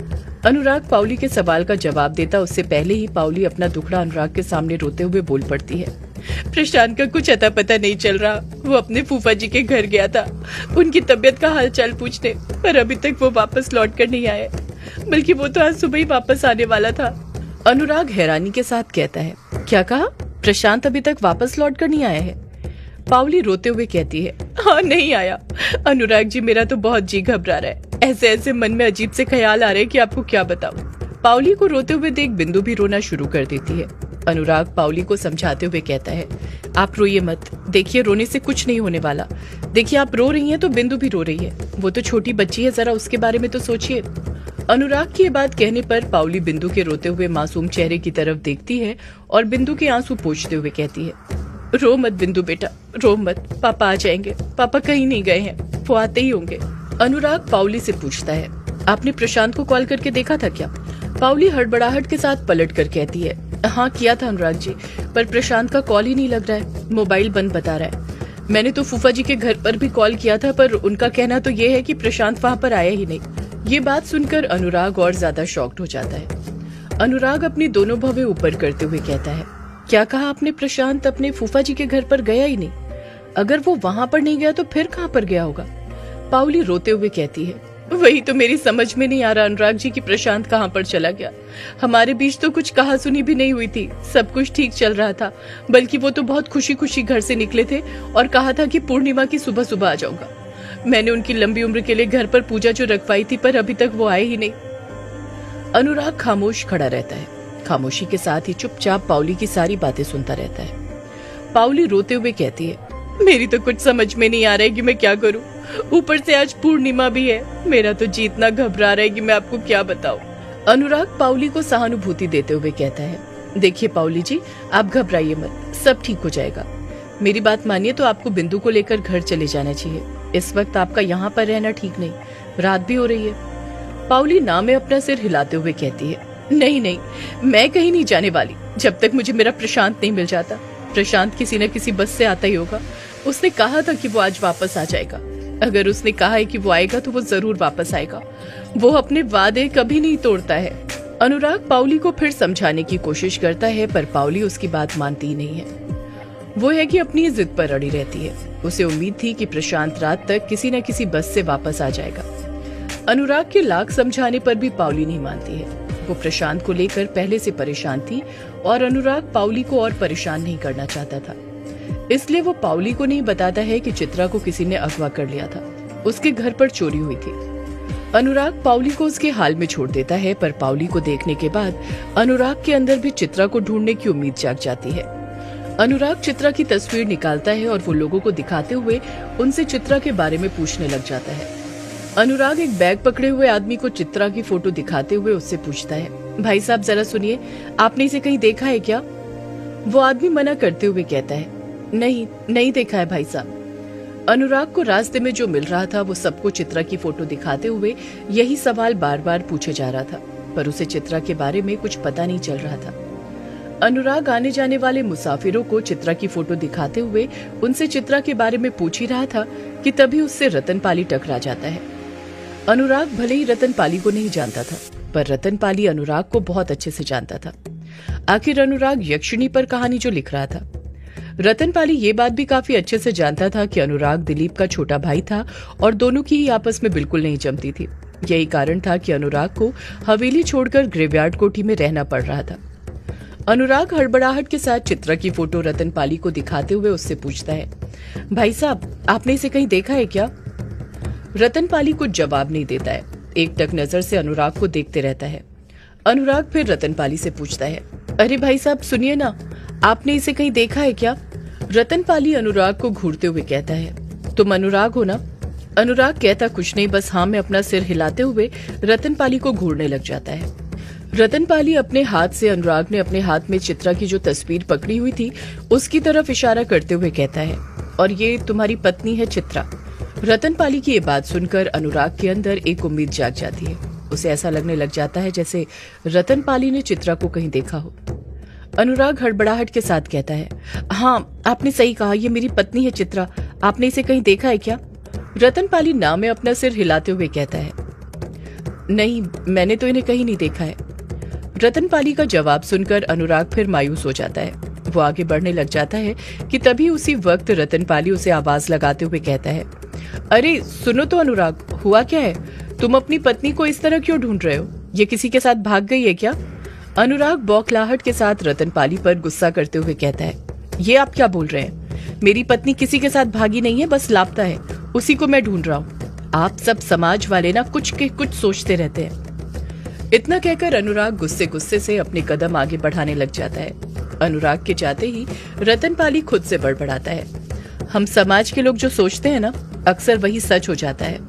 अनुराग पाउली के सवाल का जवाब देता उससे पहले ही पाउली अपना दुखड़ा अनुराग के सामने रोते हुए बोल पड़ती है, प्रशांत का कुछ अता पता नहीं चल रहा। वो अपने फूफा जी के घर गया था उनकी तबीयत का हालचाल पूछने, पर अभी तक वो वापस लौट कर नहीं आए, बल्कि वो तो आज सुबह ही वापस आने वाला था। अनुराग हैरानी के साथ कहता है, क्या कहा? प्रशांत अभी तक वापस लौट कर नहीं आया है? पाउली रोते हुए कहती है, हाँ नहीं आया। अनुराग जी मेरा तो बहुत जी घबरा रहा है, ऐसे ऐसे मन में अजीब से ख्याल आ रहे हैं कि आपको क्या बताऊं। पाउली को रोते हुए देख बिंदु भी रोना शुरू कर देती है। अनुराग पाउली को समझाते हुए कहता है, आप रोइए मत, देखिए रोने से कुछ नहीं होने वाला। देखिए आप रो रही हैं तो बिंदु भी रो रही है, वो तो छोटी बच्ची है, जरा उसके बारे में तो सोचिए। अनुराग की ये बात कहने पर पाउली बिंदु के रोते हुए मासूम चेहरे की तरफ देखती है और बिंदु के आंसू पोंछते हुए कहती है, रो मत बिंदु बेटा, रो मत, पापा आ जाएंगे, पापा कहीं नहीं गए हैं, वो आते ही होंगे। अनुराग पाउली से पूछता है, आपने प्रशांत को कॉल करके देखा था क्या? पाउली हड़बड़ाहट के साथ पलट कर कहती है, हाँ किया था अनुराग जी, पर प्रशांत का कॉल ही नहीं लग रहा है, मोबाइल बंद बता रहा है। मैंने तो फूफा जी के घर पर भी कॉल किया था, पर उनका कहना तो ये है कि प्रशांत वहाँ पर आया ही नहीं। ये बात सुनकर अनुराग और ज्यादा शॉक्ड हो जाता है। अनुराग अपनी दोनों भवें ऊपर करते हुए कहता है, क्या कहा आपने? प्रशांत अपने फूफा जी के घर पर गया ही नहीं? अगर वो वहाँ पर नहीं गया तो फिर कहाँ पर गया होगा? पाउली रोते हुए कहती है, वही तो मेरी समझ में नहीं आ रहा अनुराग जी कि प्रशांत कहाँ पर चला गया। हमारे बीच तो कुछ कहा सुनी भी नहीं हुई थी, सब कुछ ठीक चल रहा था, बल्कि वो तो बहुत खुशी खुशी घर से निकले थे और कहा था कि पूर्णिमा की सुबह सुबह आ जाऊंगा। मैंने उनकी लंबी उम्र के लिए घर पर पूजा जो रखवाई थी, पर अभी तक वो आए ही नहीं। अनुराग खामोश खड़ा रहता है, खामोशी के साथ ही चुपचाप पाउली की सारी बातें सुनता रहता है। पाउली रोते हुए कहती है, मेरी तो कुछ समझ में नहीं आ रहा है कि मैं क्या करूं, ऊपर से आज पूर्णिमा भी है, मेरा तो जी इतना घबरा रहा है कि मैं आपको क्या बताऊं। अनुराग पाउली को सहानुभूति देते हुए कहता है, देखिए पाउली जी, आप घबराइए मत, सब ठीक हो जाएगा। मेरी बात मानिए तो आपको बिंदु को लेकर घर चले जाना चाहिए, इस वक्त आपका यहाँ पर रहना ठीक नहीं, रात भी हो रही है। पाउली ना में अपना सिर हिलाते हुए कहती है, नहीं नहीं, मैं कहीं नहीं जाने वाली जब तक मुझे मेरा प्रशांत नहीं मिल जाता। प्रशांत किसी न किसी बस से आता ही होगा, उसने कहा था कि वो आज वापस आ जाएगा। अगर उसने कहा है कि वो आएगा तो वो जरूर वापस आएगा, वो अपने वादे कभी नहीं तोड़ता है। अनुराग पाउली को फिर समझाने की कोशिश करता है, पर पाउली उसकी बात मानती ही नहीं है। वो है कि अपनी जिद पर अड़ी रहती है। उसे उम्मीद थी कि प्रशांत रात तक किसी न किसी बस से वापस आ जाएगा। अनुराग के लाख समझाने पर भी पाउली नहीं मानती है। वो प्रशांत को लेकर पहले से परेशान थी और अनुराग पाउली को और परेशान नहीं करना चाहता था। इसलिए वो पाउली को नहीं बताता है कि चित्रा को किसी ने अगवा कर लिया था, उसके घर पर चोरी हुई थी। अनुराग पाउली को उसके हाल में छोड़ देता है, पर पाउली को देखने के बाद अनुराग के अंदर भी चित्रा को ढूंढने की उम्मीद जाग जाती है। अनुराग चित्रा की तस्वीर निकालता है और वो लोगों को दिखाते हुए उनसे चित्रा के बारे में पूछने लग जाता है। अनुराग एक बैग पकड़े हुए आदमी को चित्रा की फोटो दिखाते हुए उससे पूछता है, भाई साहब जरा सुनिए, आपने इसे कहीं देखा है क्या? वो आदमी मना करते हुए कहता है, नहीं नहीं देखा है भाई साहब। अनुराग को रास्ते में जो मिल रहा था वो सबको चित्रा की फोटो दिखाते हुए यही सवाल बार बार पूछे जा रहा था, पर उसे चित्रा के बारे में कुछ पता नहीं चल रहा था। अनुराग आने जाने वाले मुसाफिरों को चित्रा की फोटो दिखाते हुए उनसे चित्रा के बारे में पूछ ही रहा था कि तभी उससे रतन पाली टकरा जाता है। अनुराग भले ही रतन पाली को नहीं जानता था, पर रतन पाली अनुराग को बहुत अच्छे से जानता था। आखिर अनुराग यक्षिणी पर कहानी जो लिख रहा था। रतन पाली ये बात भी काफी अच्छे से जानता था कि अनुराग दिलीप का छोटा भाई था और दोनों की ही आपस में बिल्कुल नहीं जमती थी। यही कारण था कि अनुराग को हवेली छोड़कर ग्रेवयार्ड कोठी में रहना पड़ रहा था। अनुराग हड़बड़ाहट के साथ चित्रा की फोटो रतन पाली को दिखाते हुए उससे पूछता है, भाई साहब आपने इसे कहीं देखा है क्या? रतन पाली कुछ जवाब नहीं देता है, एक टक नजर से अनुराग को देखते रहता है। अनुराग फिर रतन पाली से पूछता है, अरे भाई साहब सुनिए ना, आपने इसे कहीं देखा है क्या? रतन पाली अनुराग को घूरते हुए कहता है, तुम अनुराग हो ना? अनुराग कहता कुछ नहीं, बस हाँ में अपना सिर हिलाते हुए रतन पाली को घूरने लग जाता है। रतन पाली अपने हाथ से अनुराग ने अपने हाथ में चित्रा की जो तस्वीर पकड़ी हुई थी उसकी तरफ इशारा करते हुए कहता है, और ये तुम्हारी पत्नी है चित्रा। रतन पाली की ये बात सुनकर अनुराग के अंदर एक उम्मीद जाग जाती है। उसे ऐसा लगने लग जाता है जैसे रतन पाली ने चित्रा को कहीं देखा हो। अनुराग हड़बड़ाहट के साथ कहता है, हाँ आपने सही कहा, ये मेरी पत्नी है चित्रा, आपने इसे कहीं देखा है क्या? रतन पाली ना में अपना सिर हिलाते हुए कहता है, नहीं मैंने तो इन्हें कहीं नहीं देखा है। रतन पाली का जवाब सुनकर अनुराग फिर मायूस हो जाता है। वो आगे बढ़ने लग जाता है कि तभी उसी वक्त रतन पाली उसे आवाज लगाते हुए कहता है, अरे सुनो तो अनुराग, हुआ क्या है? तुम अपनी पत्नी को इस तरह क्यों ढूंढ रहे हो? ये किसी के साथ भाग गई है क्या? अनुराग बौखलाहट के साथ रतन पाली पर गुस्सा करते हुए कहता है, ये आप क्या बोल रहे हैं? मेरी पत्नी किसी के साथ भागी नहीं है, बस लापता है, उसी को मैं ढूंढ रहा हूँ। आप सब समाज वाले ना कुछ के कुछ सोचते रहते हैं। इतना कहकर अनुराग गुस्से गुस्से से अपने कदम आगे बढ़ाने लग जाता है। अनुराग के जाते ही रतन पाली खुद से बड़बड़ाता है, हम समाज के लोग जो सोचते हैं ना, अक्सर वही सच हो जाता है।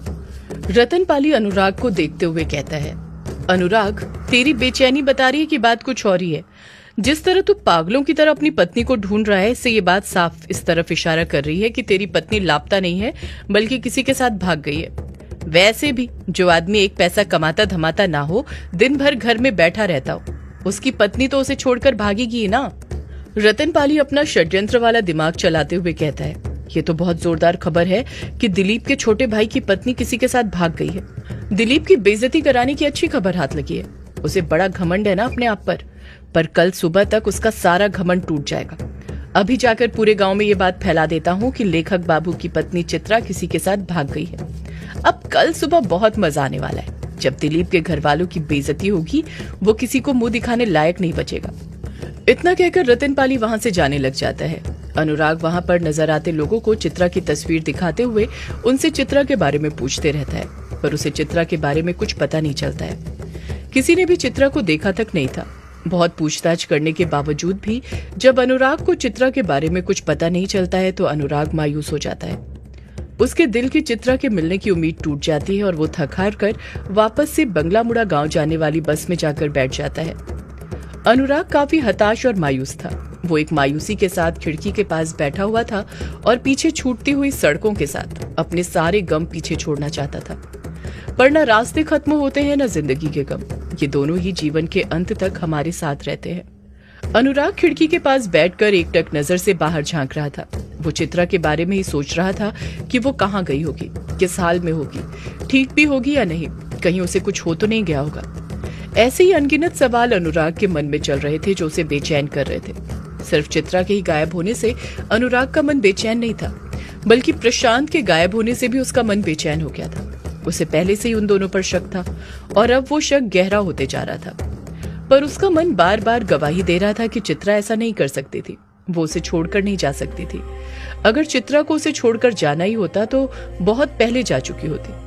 रतन पाली अनुराग को देखते हुए कहता है, अनुराग तेरी बेचैनी बता रही है कि बात कुछ और ही है। जिस तरह तू पागलों की तरह अपनी पत्नी को ढूंढ रहा है, इससे ये बात साफ इस तरफ इशारा कर रही है कि तेरी पत्नी लापता नहीं है, बल्कि किसी के साथ भाग गई है। वैसे भी जो आदमी एक पैसा कमाता धमाता ना हो, दिन भर घर में बैठा रहता हो, उसकी पत्नी तो उसे छोड़कर भागेगी ना। रतन पाली अपना षड्यंत्र वाला दिमाग चलाते हुए कहता है, ये तो बहुत जोरदार खबर है कि दिलीप के छोटे भाई की पत्नी किसी के साथ भाग गई है। दिलीप की बेइज्जती कराने की अच्छी खबर हाथ लगी है। उसे बड़ा घमंड है ना अपने आप पर, पर कल सुबह तक उसका सारा घमंड टूट जाएगा। अभी जाकर पूरे गांव में ये बात फैला देता हूँ कि लेखक बाबू की पत्नी चित्रा किसी के साथ भाग गई है। अब कल सुबह बहुत मजा आने वाला है। जब दिलीप के घर वालों की बेइज्जती होगी, वो किसी को मुंह दिखाने लायक नहीं बचेगा। इतना कहकर रतन पाली वहां से जाने लग जाता है। अनुराग वहां पर नजर आते लोगों को चित्रा की तस्वीर दिखाते हुए उनसे चित्रा के बारे में पूछते रहता है, पर उसे चित्रा के बारे में कुछ पता नहीं चलता है। किसी ने भी चित्रा को देखा तक नहीं था। बहुत पूछताछ करने के बावजूद भी जब अनुराग को चित्रा के बारे में कुछ पता नहीं चलता है तो अनुराग मायूस हो जाता है। उसके दिल की चित्रा के मिलने की उम्मीद टूट जाती है और वो थक हार कर वापस से बंगला मुड़ा गांव जाने वाली बस में जाकर बैठ जाता है। अनुराग काफी हताश और मायूस था। वो एक मायूसी के साथ खिड़की के पास बैठा हुआ था और पीछे छूटती हुई सड़कों के साथ अपने सारे गम पीछे छोड़ना चाहता था। पर न रास्ते खत्म होते हैं न जिंदगी के गम, ये दोनों ही जीवन के अंत तक हमारे साथ रहते हैं। अनुराग खिड़की के पास बैठकर एक टक नजर से बाहर झांक रहा था। वो चित्रा के बारे में ही सोच रहा था कि वो कहाँ गई होगी, किस हाल में होगी, ठीक भी होगी या नहीं, कहीं उसे कुछ हो तो नहीं गया होगा। ऐसे ही अनगिनत सवाल अनुराग के मन में चल रहे थे जो उसे बेचैन कर रहे थे। सिर्फ चित्रा के ही गायब होने से अनुराग का मन बेचैन नहीं था, बल्कि प्रशांत के गायब होने से भी उसका मन बेचैन हो गया था। उसे पहले से ही उन दोनों पर शक था और अब वो शक गहरा होते जा रहा था। पर उसका मन बार बार गवाही दे रहा था कि चित्रा ऐसा नहीं कर सकती थी, वो उसे छोड़कर नहीं जा सकती थी। अगर चित्रा को उसे छोड़कर जाना ही होता तो बहुत पहले जा चुकी होती।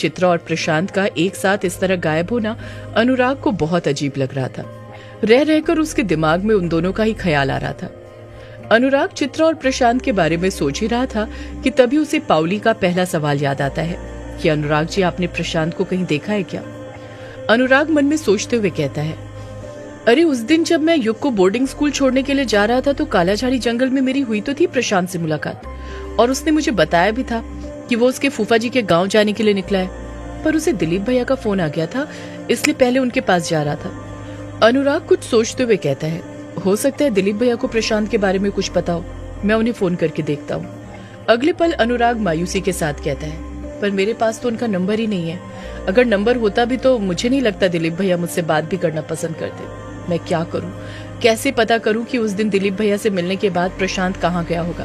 चित्रा और प्रशांत का एक साथ इस तरह गायब होना अनुराग को बहुत अजीब लग रहा था। रह रहकर उसके दिमाग में उन दोनों का ही ख्याल आ रहा था। अनुराग चित्रा और प्रशांत के बारे में सोच ही रहा था कि तभी उसे पाउली का पहला सवाल याद आता है कि अनुराग जी, आपने प्रशांत को कहीं देखा है क्या? अनुराग मन में सोचते हुए कहता है, अरे उस दिन जब मैं युग को बोर्डिंग स्कूल छोड़ने के लिए जा रहा था तो कालाझाड़ी जंगल में मेरी हुई तो थी प्रशांत से मुलाकात, और उसने मुझे बताया भी था कि वो उसके फूफा जी के गांव जाने के लिए निकला है, पर उसे दिलीप भैया का फोन आ गया था, इसलिए पहले उनके पास जा रहा था। अनुराग कुछ सोचते हुए कहता है, हो सकता है दिलीप भैया को प्रशांत के बारे में कुछ पता हो, मैं उन्हें फोन करके देखता हूँ। अगले पल अनुराग मायूसी के साथ कहता है, पर मेरे पास तो उनका नंबर ही नहीं है। अगर नंबर होता भी तो मुझे नहीं लगता दिलीप भैया मुझसे बात भी करना पसंद करते। मैं क्या करूं, कैसे पता करूं कि उस दिन दिलीप भैया से मिलने के बाद प्रशांत कहाँ गया होगा?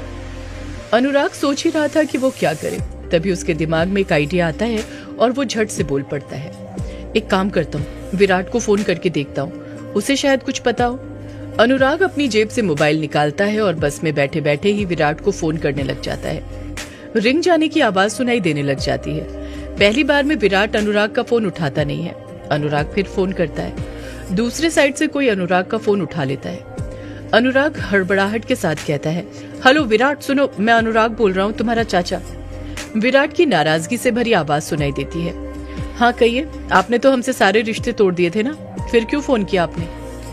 अनुराग सोच ही रहा था कि वो क्या करे, तभी उसके दिमाग में एक आइडिया आता है और वो झट से बोल पड़ता है, एक काम करता हूँ, विराट को फोन करके देखता हूँ, उसे शायद कुछ पता हो। अनुराग अपनी जेब से मोबाइल निकालता है और बस में बैठे बैठे ही विराट को फोन करने लग जाता है। रिंग जाने की आवाज सुनाई देने लग जाती है। पहली बार में विराट अनुराग का फोन उठाता नहीं है। अनुराग फिर फोन करता है। दूसरे साइड से कोई अनुराग का फोन उठा लेता है। अनुराग हड़बड़ाहट के साथ कहता है, हेलो विराट, सुनो, मैं अनुराग बोल रहा हूँ, तुम्हारा चाचा। विराट की नाराजगी से भरी आवाज सुनाई देती है, हाँ कहिए, आपने तो हमसे सारे रिश्ते तोड़ दिए थे ना, फिर क्यों फोन किया आपने?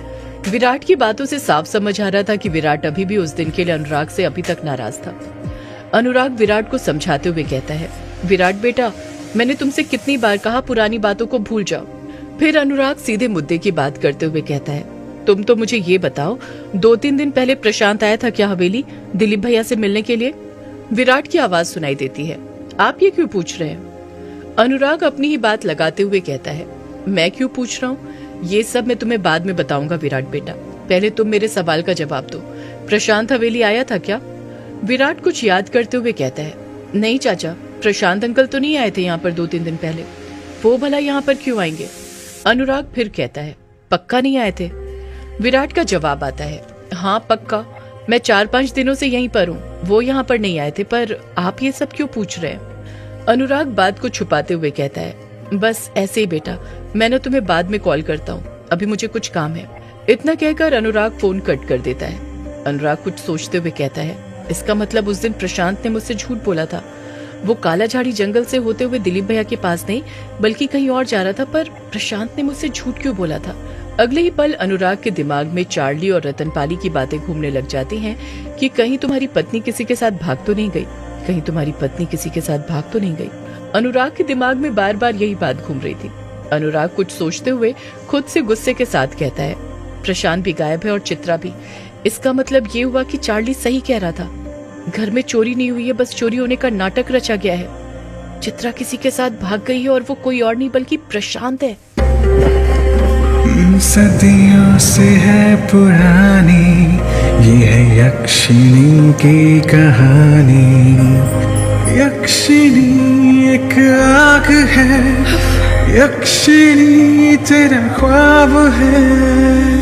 विराट की बातों से साफ समझ आ रहा था कि विराट अभी भी उस दिन के लिए अनुराग से अभी तक नाराज था। अनुराग विराट को समझाते हुए कहता है, विराट बेटा, मैंने तुमसे कितनी बार कहा पुरानी बातों को भूल जाओ। फिर अनुराग सीधे मुद्दे की बात करते हुए कहता है, तुम तो मुझे ये बताओ, दो तीन दिन पहले प्रशांत आया था क्या हवेली दिलीप भैया से मिलने के लिए? विराट की आवाज सुनाई देती है, आप ये क्यों पूछ रहे हैं? अनुराग अपनी ही बात लगाते हुए कहता है, मैं क्यों पूछ रहा हूँ, ये सब मैं तुम्हें बाद में बताऊंगा विराट बेटा, पहले तुम मेरे सवाल का जवाब दो, प्रशांत हवेली आया था क्या? विराट कुछ याद करते हुए कहता है, नहीं चाचा, प्रशांत अंकल तो नहीं आए थे यहाँ पर दो तीन दिन पहले, वो भला यहाँ पर क्यों आएंगे? अनुराग फिर कहता है, पक्का नहीं आए थे? विराट का जवाब आता है, हाँ पक्का, मैं चार पांच दिनों से यहीं पर हूँ, वो यहाँ पर नहीं आए थे, पर आप ये सब क्यों पूछ रहे हैं? अनुराग बात को छुपाते हुए कहता है, बस ऐसे ही बेटा, मैं ना तुम्हें बाद में कॉल करता हूँ, अभी मुझे कुछ काम है। इतना कहकर अनुराग फोन कट कर देता है। अनुराग कुछ सोचते हुए कहता है, इसका मतलब उस दिन प्रशांत ने मुझसे झूठ बोला था, वो कालाझाड़ी जंगल से होते हुए दिलीप भैया के पास नहीं बल्कि कहीं और जा रहा था, पर प्रशांत ने मुझसे झूठ क्यों बोला था? अगले ही पल अनुराग के दिमाग में चार्ली और रतनपाली की बातें घूमने लग जाती हैं कि कहीं तुम्हारी पत्नी किसी के साथ भाग तो नहीं गई, कहीं तुम्हारी पत्नी किसी के साथ भाग तो नहीं गई। अनुराग के दिमाग में बार बार यही बात घूम रही थी। अनुराग कुछ सोचते हुए खुद से गुस्से के साथ कहता है, प्रशांत भी गायब है और चित्रा भी, इसका मतलब ये हुआ कि चार्ली सही कह रहा था, घर में चोरी नहीं हुई है, बस चोरी होने का नाटक रचा गया है। चित्रा किसी के साथ भाग गई है और वो कोई और नहीं बल्कि प्रशांत है। सदियों से है पुरानी ये है यक्षिणी की कहानी। यक्षिणी एक आग है, यक्षिणी तेरा ख्वाब है।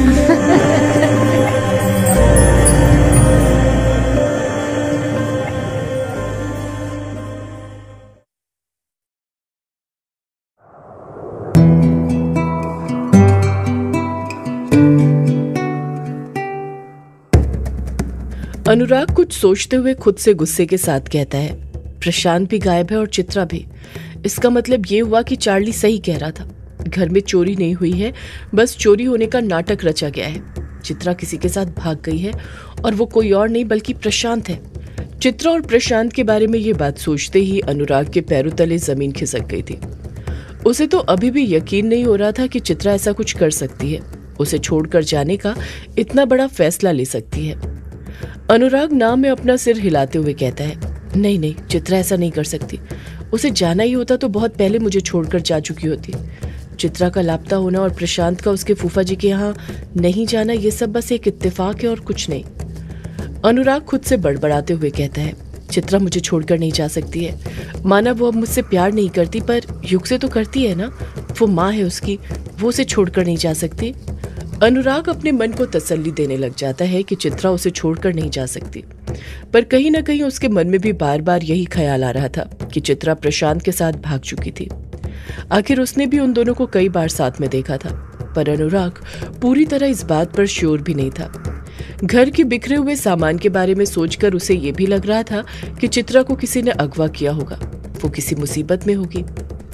अनुराग कुछ सोचते हुए खुद से गुस्से के साथ कहता है, प्रशांत भी गायब है और चित्रा भी, इसका मतलब ये हुआ कि चार्ली सही कह रहा था, घर में चोरी नहीं हुई है, बस चोरी होने का नाटक रचा गया है। चित्रा किसी के साथ भाग गई है और वो कोई और नहीं बल्कि प्रशांत है। चित्रा और प्रशांत के बारे में ये बात सोचते ही अनुराग के पैरों तले जमीन खिसक गई थी। उसे तो अभी भी यकीन नहीं हो रहा था कि चित्रा ऐसा कुछ कर सकती है, उसे छोड़कर जाने का इतना बड़ा फैसला ले सकती है। अनुराग नाम में अपना सिर हिलाते हुए कहता है, नहीं नहीं, चित्रा ऐसा नहीं कर सकती, उसे जाना ही होता तो बहुत पहले मुझे छोड़कर जा चुकी होती। चित्रा का लापता होना और प्रशांत का उसके फूफा जी के यहाँ नहीं जाना, ये सब बस एक इत्तेफाक है और कुछ नहीं। अनुराग खुद से बड़बड़ाते हुए कहता है, चित्रा मुझे छोड़कर नहीं जा सकती है, माना वो अब मुझसे प्यार नहीं करती पर युग से तो करती है ना, वो माँ है उसकी, वो उसे छोड़कर नहीं जा सकती। अनुराग अपने मन को तसल्ली देने लग जाता है कि चित्रा उसे छोड़कर नहीं जा सकती, पर कहीं ना कहीं उसके मन में भी बार बार यही ख्याल आ रहा था कि चित्रा प्रशांत के साथ भाग चुकी थी। आखिर उसने भी उन दोनों को कई बार साथ में देखा था, पर अनुराग पूरी तरह इस बात पर श्योर भी नहीं था। घर के बिखरे हुए सामान के बारे में सोचकर उसे यह भी लग रहा था कि चित्रा को किसी ने अगवा किया होगा, वो किसी मुसीबत में होगी।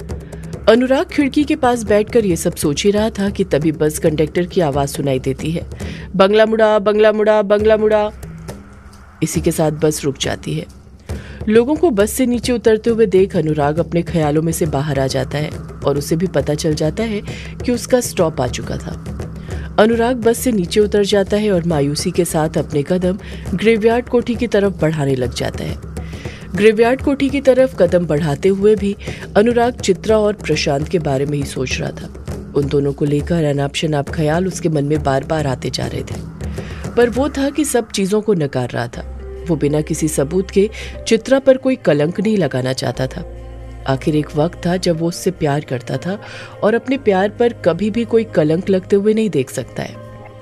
अनुराग खिड़की के पास बैठकर ये सब सोच ही रहा था कि तभी बस कंडक्टर की आवाज सुनाई देती है, बंगला मुड़ा, बंगला मुड़ा, बंगला मुड़ा। इसी के साथ बस रुक जाती है। लोगों को बस से नीचे उतरते हुए देख अनुराग अपने ख्यालों में से बाहर आ जाता है और उसे भी पता चल जाता है कि उसका स्टॉप आ चुका था। अनुराग बस से नीचे उतर जाता है और मायूसी के साथ अपने कदम ग्रेवयार्ड कोठी की तरफ बढ़ाने लग जाता है। ग्रेवयार्ड कोठी की तरफ कदम बढ़ाते हुए भी अनुराग चित्रा और प्रशांत के बारे में ही सोच रहा था। उन दोनों को लेकर अनाप शनाप ख्याल उसके मन में बार बार आते जा रहे थे, पर वो था कि सब चीजों को नकार रहा था। वो बिना किसी सबूत के चित्रा पर कोई कलंक नहीं लगाना चाहता था। आखिर एक वक्त था जब वो उससे प्यार करता था और अपने प्यार पर कभी भी कोई कलंक लगते हुए नहीं देख सकता है।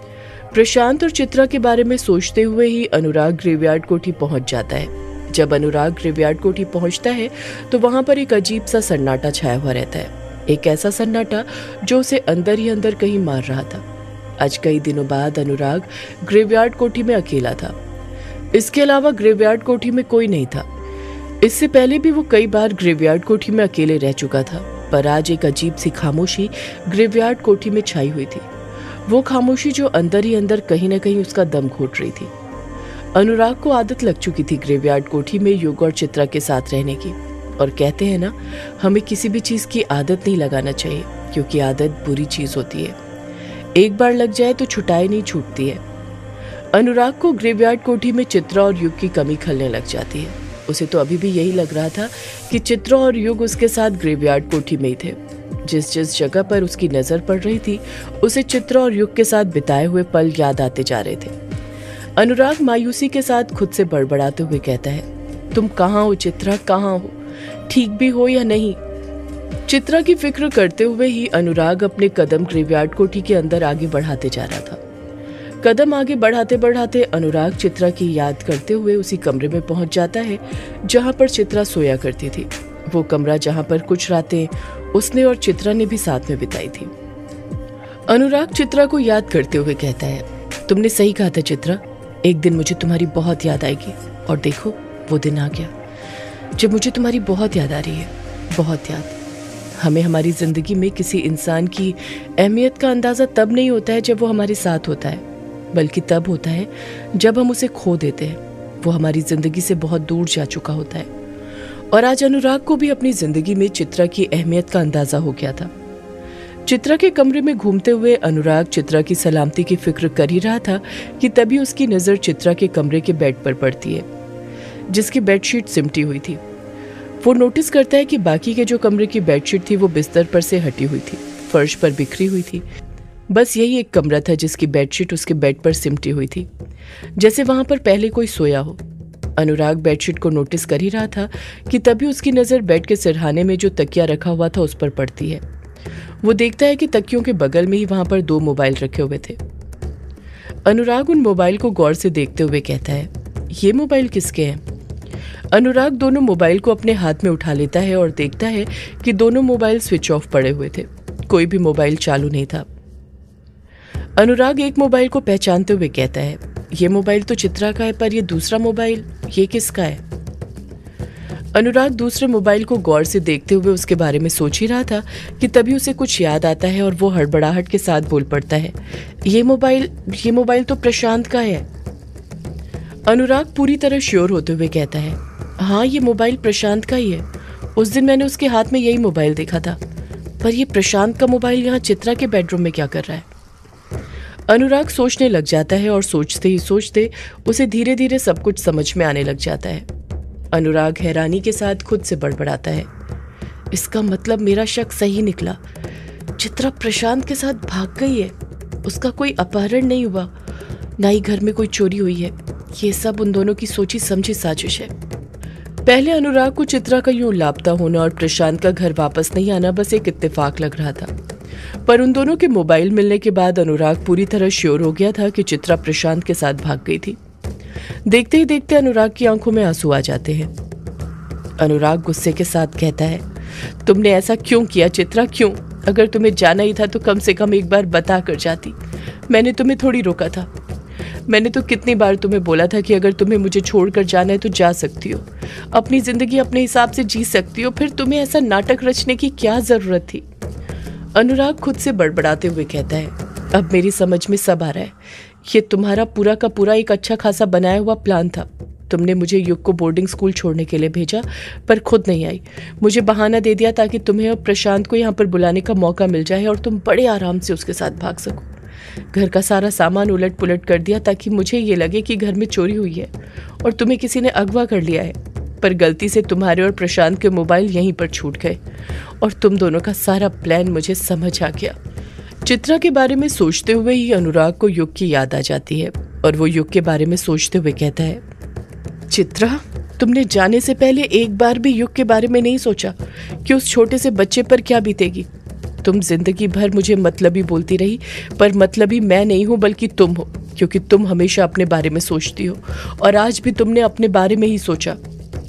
प्रशांत और चित्रा के बारे में सोचते हुए ही अनुराग ग्रेवयार्ड कोठी पहुंच जाता है। जब अनुराग ग्रेवयार्ड कोठी पहुंचता है तो वहां पर एक अजीब सा सन्नाटा छाया हुआ रहता है, एक ऐसा सन्नाटा जो उसे अंदर ही अंदर कहीं मार रहा था। आज कई दिनों बाद अनुराग ग्रेवयार्ड कोठी में अकेला था। इसके अलावा ग्रेवयार्ड कोठी में कोई नहीं था। इससे पहले भी वो कई बार ग्रेवयार्ड कोठी में अकेले रह चुका था, पर आज एक अजीब सी खामोशी ग्रेवयार्ड कोठी में छाई हुई थी। वो खामोशी जो अंदर ही अंदर कहीं ना कहीं उसका दम घोट रही थी। अनुराग को आदत लग चुकी थी ग्रेवयार्ड कोठी में युग और चित्रा के साथ रहने की, और कहते हैं ना, हमें किसी भी चीज की आदत नहीं लगाना चाहिए, क्योंकि आदत बुरी चीज होती है। एक बार लग जाए तो छुटाई नहीं छूटती है। अनुराग को ग्रेवयार्ड कोठी में चित्रा और युग की कमी खलने लग जाती है। उसे तो अभी भी यही लग रहा था कि चित्रा और युग उसके साथ ग्रेवयार्ड कोठी में ही थे। जिस जिस जगह पर उसकी नजर पड़ रही थी उसे चित्रा और युग के साथ बिताए हुए पल याद आते जा रहे थे। अनुराग मायूसी के साथ खुद से बड़बड़ाते हुए कहता है, तुम कहाँ हो चित्रा, कहाँ हो? ठीक भी हो या नहीं? चित्रा की फिक्र करते हुए ही अनुराग अपने कदम ग्रेवयार्ड कोठी के अंदर आगे बढ़ाते जा रहा था। कदम आगे बढ़ाते बढ़ाते अनुराग चित्रा की याद करते हुए उसी कमरे में पहुंच जाता है जहां पर चित्रा सोया करती थी। वो कमरा जहां पर कुछ रातें उसने और चित्रा ने भी साथ में बिताई थी। अनुराग चित्रा को याद करते हुए कहता है, तुमने सही कहा था चित्रा, एक दिन मुझे तुम्हारी बहुत याद आएगी। और देखो, वो दिन आ गया जब मुझे तुम्हारी बहुत याद आ रही है, बहुत याद। हमें हमारी जिंदगी में किसी इंसान की अहमियत का अंदाजा तब नहीं होता है जब वो हमारे साथ होता है, बल्कि तब होता है जब हम उसे खो देते हैं। वो हमारी जिंदगी से बहुत दूर जा चुका होता है। और आज अनुराग को भी अपनी जिंदगी में चित्रा की अहमियत का अंदाजा हो गया था। चित्रा के कमरे में घूमते हुए अनुराग चित्रा की सलामती की फिक्र कर ही रहा था कि तभी उसकी नजर चित्रा के कमरे के बेड पर पड़ती है, जिसकी बेडशीट सिमटी हुई थी। वो नोटिस करता है कि बाकी के जो कमरे की बेडशीट थी वो बिस्तर पर से हटी हुई थी, फर्श पर बिखरी हुई थी। बस यही एक कमरा था जिसकी बेडशीट उसके बेड पर सिमटी हुई थी, जैसे वहां पर पहले कोई सोया हो। अनुराग बेडशीट को नोटिस कर ही रहा था कि तभी उसकी नजर बेड के सिरहाने में जो तकिया रखा हुआ था उस पर पड़ती है। वो देखता है कि तकियों के बगल में ही वहां पर दो मोबाइल रखे हुए थे। अनुराग उन मोबाइल को गौर से देखते हुए कहता है, ये मोबाइल किसके हैं? अनुराग दोनों मोबाइल को अपने हाथ में उठा लेता है और देखता है कि दोनों मोबाइल स्विच ऑफ पड़े हुए थे, कोई भी मोबाइल चालू नहीं था। अनुराग एक मोबाइल को पहचानते हुए कहता है, ये मोबाइल तो चित्रा का है, पर ये दूसरा मोबाइल, ये किसका है? अनुराग दूसरे मोबाइल को गौर से देखते हुए उसके बारे में सोच ही रहा था कि तभी उसे कुछ याद आता है और वो हड़बड़ाहट के साथ बोल पड़ता है, ये मोबाइल ये मोबाइल तो प्रशांत का है। अनुराग पूरी तरह श्योर होते हुए कहता है, हाँ ये मोबाइल प्रशांत का ही है। उस दिन मैंने उसके हाथ में यही मोबाइल देखा था, पर ये प्रशांत का मोबाइल यहाँ चित्रा के बेडरूम में क्या कर रहा है? अनुराग सोचने लग जाता है और सोचते ही सोचते उसे धीरे धीरे सब कुछ समझ में आने लग जाता है। अनुराग हैरानी के साथ खुद से बड़बड़ाता है, इसका मतलब मेरा शक सही निकला। चित्रा प्रशांत के साथ भाग गई है, उसका कोई अपहरण नहीं हुआ, ना ही घर में कोई चोरी हुई है। ये सब उन दोनों की सोची समझी साजिश है। पहले अनुराग को चित्रा का यूं लापता होना और प्रशांत का घर वापस नहीं आना बस एक इत्तेफाक लग रहा था, पर उन दोनों के मोबाइल मिलने के बाद अनुराग पूरी तरह श्योर हो गया था कि चित्रा प्रशांत के साथ भाग गई थी। देखते ही देखते अनुराग की आंखों में आंसू आ जाते हैं। अनुराग गुस्से के साथ कहता है, तुमने ऐसा क्यों किया चित्रा, क्यों? अगर तुम्हें जाना ही था तो कम से कम एक बार बता कर जाती। मैंने तुम्हें थोड़ी रोका था। मैंने तो कितनी बार तुम्हें बोला था कि अगर तुम्हें मुझे छोड़कर जाना है तो जा सकती हो, अपनी जिंदगी अपने हिसाब से जी सकती हो, फिर तुम्हें ऐसा नाटक रचने की क्या जरूरत थी? अनुराग खुद से बड़बड़ाते हुए कहता है, अब मेरी समझ में सब आ रहा है। ये तुम्हारा पूरा का पूरा एक अच्छा खासा बनाया हुआ प्लान था। तुमने मुझे युग को बोर्डिंग स्कूल छोड़ने के लिए भेजा, पर खुद नहीं आई। मुझे बहाना दे दिया ताकि तुम्हें और प्रशांत को यहाँ पर बुलाने का मौका मिल जाए और तुम बड़े आराम से उसके साथ भाग सको। घर का सारा सामान उलट पुलट कर दिया ताकि मुझे ये लगे कि घर में चोरी हुई है और तुम्हें किसी ने अगवा कर लिया है, पर गलती से तुम्हारे और प्रशांत के मोबाइल यहीं पर छूट गए और तुम दोनों का सारा प्लान मुझे समझ आ गया। चित्रा के बारे में सोचते हुए ही अनुराग को युग की याद आ जाती है और वो युग के बारे में सोचते हुए कहता है, चित्रा, तुमने जाने से पहले एक बार भी युग के बारे में नहीं सोचा कि उस छोटे से बच्चे पर क्या बीतेगी? तुम जिंदगी भर मुझे मतलबी बोलती रही, पर मतलबी मैं नहीं हूं बल्कि तुम हो, क्योंकि तुम हमेशा अपने बारे में सोचती हो और आज भी तुमने अपने बारे में ही सोचा।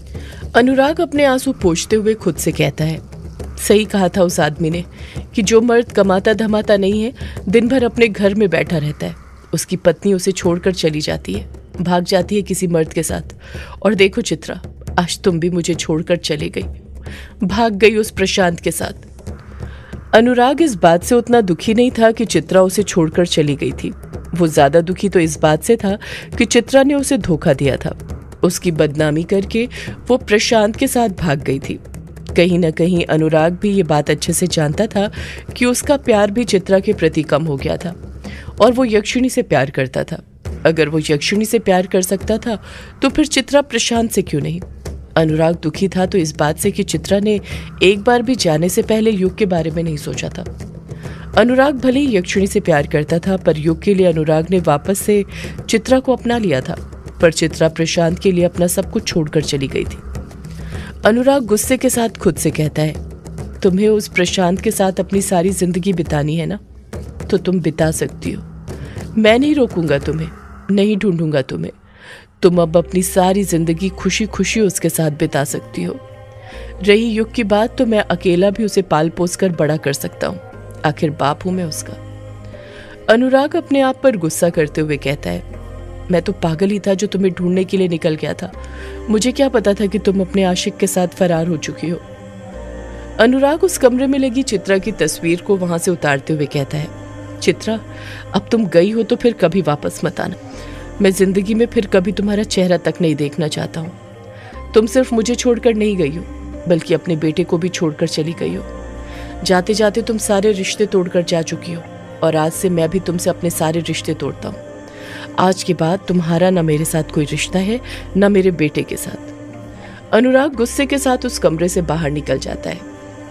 अनुराग अपने आंसू पोंछते हुए खुद से कहता है, सही कहा था उस आदमी ने कि जो मर्द कमाता धमाता नहीं है, दिन भर अपने घर में बैठा रहता है, उसकी पत्नी उसे छोड़कर चली जाती है, भाग जाती है किसी मर्द के साथ। और देखो चित्रा, आज तुम भी मुझे छोड़कर चली गई, भाग गई उस प्रशांत के साथ। अनुराग इस बात से उतना दुखी नहीं था कि चित्रा उसे छोड़कर चली गई थी। वो ज्यादा दुखी तो इस बात से था कि चित्रा ने उसे धोखा दिया था। उसकी बदनामी करके वो प्रशांत के साथ भाग गई थी। कहीं ना कहीं अनुराग भी ये बात अच्छे से जानता था कि उसका प्यार भी चित्रा के प्रति कम हो गया था और वो यक्षिणी से प्यार करता था। अगर वो यक्षिणी से प्यार कर सकता था तो फिर चित्रा प्रशांत से क्यों नहीं? अनुराग दुखी था तो इस बात से कि चित्रा ने एक बार भी जाने से पहले युग के बारे में नहीं सोचा था। अनुराग भले ही यक्षिणी से प्यार करता था, पर युग के लिए अनुराग ने वापस से चित्रा को अपना लिया था, पर चित्रा प्रशांत के लिए अपना सब कुछ छोड़कर चली गई थी। अनुराग गुस्से के साथ खुद से कहता है, तुम्हें उस प्रशांत के साथ अपनी सारी जिंदगी बितानी है ना, तो तुम बिता सकती हो। मैं नहीं रोकूंगा तुम्हें, नहीं ढूंढूंगा तुम्हें। तुम अब अपनी सारी जिंदगी खुशी खुशी उसके साथ बिता सकती हो। रही युग की बात, तो मैं अकेला भी उसे पाल पोस कर बड़ा कर सकता हूँ, आखिर बाप हूं मैं उसका। अनुराग अपने आप पर गुस्सा करते हुए कहता है, मैं तो पागल ही था जो तुम्हें ढूंढने के लिए निकल गया था। मुझे क्या पता था कि तुम अपने आशिक के साथ फरार हो चुकी हो। अनुराग उस कमरे में लगी चित्रा की तस्वीर को वहां से उतारते हुए कहता है, चित्रा, अब तुम गई हो तो फिर कभी वापस मत आना। मैं जिंदगी में फिर कभी तुम्हारा चेहरा तक नहीं देखना चाहता हूँ। तुम सिर्फ मुझे छोड़कर नहीं गई हो, बल्कि अपने बेटे को भी छोड़कर चली गई हो। जाते जाते तुम सारे रिश्ते तोड़कर जा चुकी हो और आज से मैं भी तुमसे अपने सारे रिश्ते तोड़ता हूँ। आज के बाद तुम्हारा न मेरे साथ कोई रिश्ता है, न मेरे बेटे के साथ। अनुराग गुस्से के साथ उस कमरे से बाहर निकल जाता है।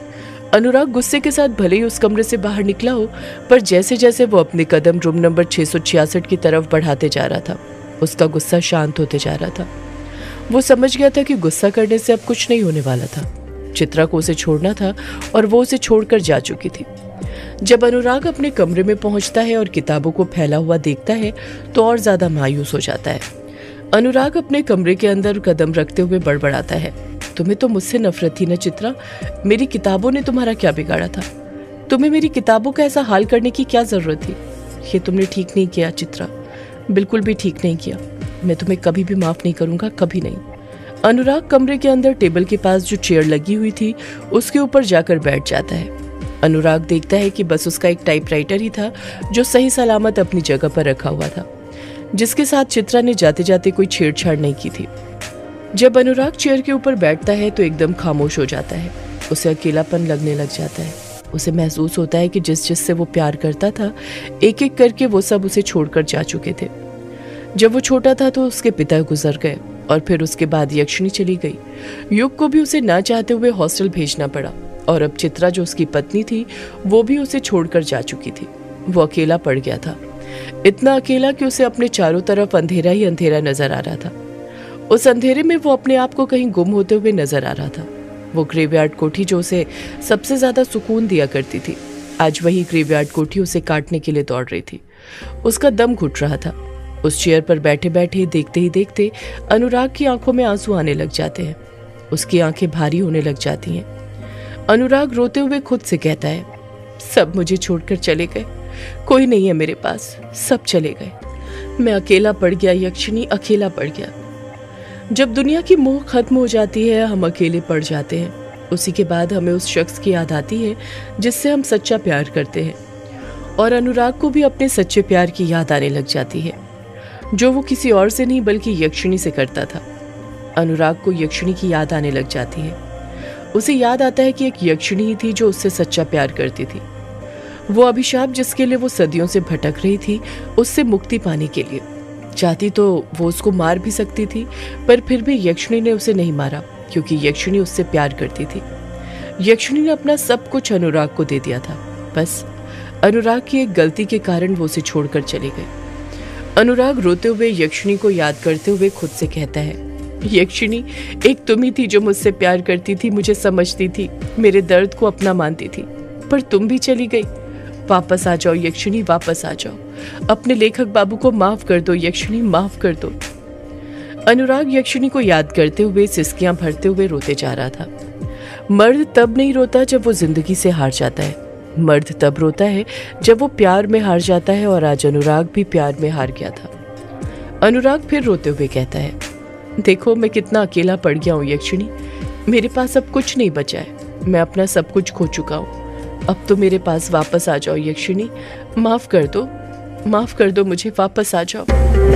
अनुराग गुस्से के साथ भले ही उस कमरे से बाहर निकला हो, पर जैसे जैसे वो अपने कदम रूम नंबर छह सौ छियासठ की तरफ बढ़ाते जा रहा था, उसका गुस्सा शांत होते जा रहा था। वो समझ गया था कि गुस्सा करने से अब कुछ नहीं होने वाला था। चित्रा को उसे छोड़ना था और वो उसे छोड़कर जा चुकी थी। जब अनुराग अपने कमरे में पहुंचता है और किताबों को फैला हुआ देखता है तो और ज्यादा मायूस हो जाता है। अनुराग अपने कमरे के अंदर कदम रखते हुए बड़बड़ाता है, तुम्हें तो मुझसे नफरत थी ना चित्रा, मेरी किताबों ने तुम्हारा क्या बिगाड़ा था? तुम्हें मेरी किताबों का ऐसा हाल करने की क्या जरूरत थी? ये तुमने ठीक नहीं किया चित्रा, बिल्कुल भी ठीक नहीं किया। मैं तुम्हें कभी भी माफ नहीं करूंगा, कभी नहीं। अनुराग कमरे के अंदर टेबल के पास जो चेयर लगी हुई थी उसके ऊपर जाकर बैठ जाता है। अनुराग देखता है कि बस उसका एक टाइपराइटर ही था जो सही सलामत अपनी जगह पर रखा हुआ था, जिसके साथ चित्रा ने जाते जाते कोई छेड़छाड़ नहीं की थी। जब अनुराग चेयर के ऊपर बैठता है तो एकदम खामोश हो जाता है। उसे अकेलापन लगने लग जाता है। उसे महसूस होता है कि जिस जिससे वो प्यार करता था, एक एक करके वो सब उसे छोड़कर जा चुके थे। जब वो छोटा था तो उसके पिता गुजर गए और फिर उसके बाद यक्षिणी चली गई। युग को भी उसे ना चाहते हुए हॉस्टल भेजना पड़ा और अब चित्रा जो उसकी पत्नी थी वो भी उसे छोड़कर जा चुकी थी। वो अकेला पड़ गया था, इतना अकेला कि उसे अपने चारों तरफ अंधेरा ही अंधेरा नजर आ रहा था। उस अंधेरे में वो अपने आप को कहीं गुम होते हुए नजर आ रहा था। वो ग्रेवयार्ड कोठी जो उसे सबसे ज्यादा सुकून दिया करती थी, आज वही ग्रेवयार्ड कोठी उसे काटने के लिए दौड़ रही थी। उसका दम घुट रहा था। उस चेयर पर बैठे बैठे देखते ही देखते अनुराग की आंखों में आंसू आने लग जाते हैं। उसकी आंखें भारी होने लग जाती हैं। अनुराग रोते हुए खुद से कहता है, सब मुझे छोड़कर चले गए, कोई नहीं है मेरे पास, सब चले गए, मैं अकेला पड़ गया यक्षिणी, अकेला पड़ गया। जब दुनिया की मोह खत्म हो जाती है हम अकेले पड़ जाते हैं। उसी के बाद हमें उस शख्स की याद आती है जिससे हम सच्चा प्यार करते हैं। और अनुराग को भी अपने सच्चे प्यार की याद आने लग जाती है, जो वो किसी और से नहीं बल्कि यक्षिणी से करता था। अनुराग को यक्षिणी की याद आने लग जाती है। उसे याद आता है कि एक यक्षिणी ही थी जो उससे सच्चा प्यार करती थी। वो अभिशाप जिसके लिए वो सदियों से भटक रही थी, उससे मुक्ति पाने के लिए चाहती तो वो उसको मार भी सकती थी, पर फिर भी यक्षिणी ने उसे नहीं मारा, क्योंकि यक्षिणी उससे प्यार करती थी। यक्षिणी ने अपना सब कुछ अनुराग को दे दिया था, बस अनुराग की एक गलती के कारण वो उसे छोड़कर चले गए। अनुराग रोते हुए यक्षिणी को याद करते हुए खुद से कहता है, यक्षिणी, एक तुम ही थी जो मुझसे प्यार करती थी, मुझे समझती थी, मेरे दर्द को अपना मानती थी, पर तुम भी चली गई। वापस आ जाओ यक्षिणी, वापस आ जाओ, अपने लेखक बाबू को माफ कर दो यक्षिणी, माफ कर दो। अनुराग यक्षिणी को याद करते हुए सिसकियां भरते हुए रोते जा रहा था। मर्द तब नहीं रोता जब वो जिंदगी से हार जाता है, मर्द तब रोता है जब वो प्यार में हार जाता है, और आज अनुराग भी प्यार में हार गया था। अनुराग फिर रोते हुए कहता है, देखो मैं कितना अकेला पड़ गया हूँ यक्षिणी, मेरे पास अब कुछ नहीं बचा है, मैं अपना सब कुछ खो चुका हूँ, अब तो मेरे पास वापस आ जाओ यक्षिणी, माफ कर दो, माफ कर दो मुझे, वापस आ जाओ।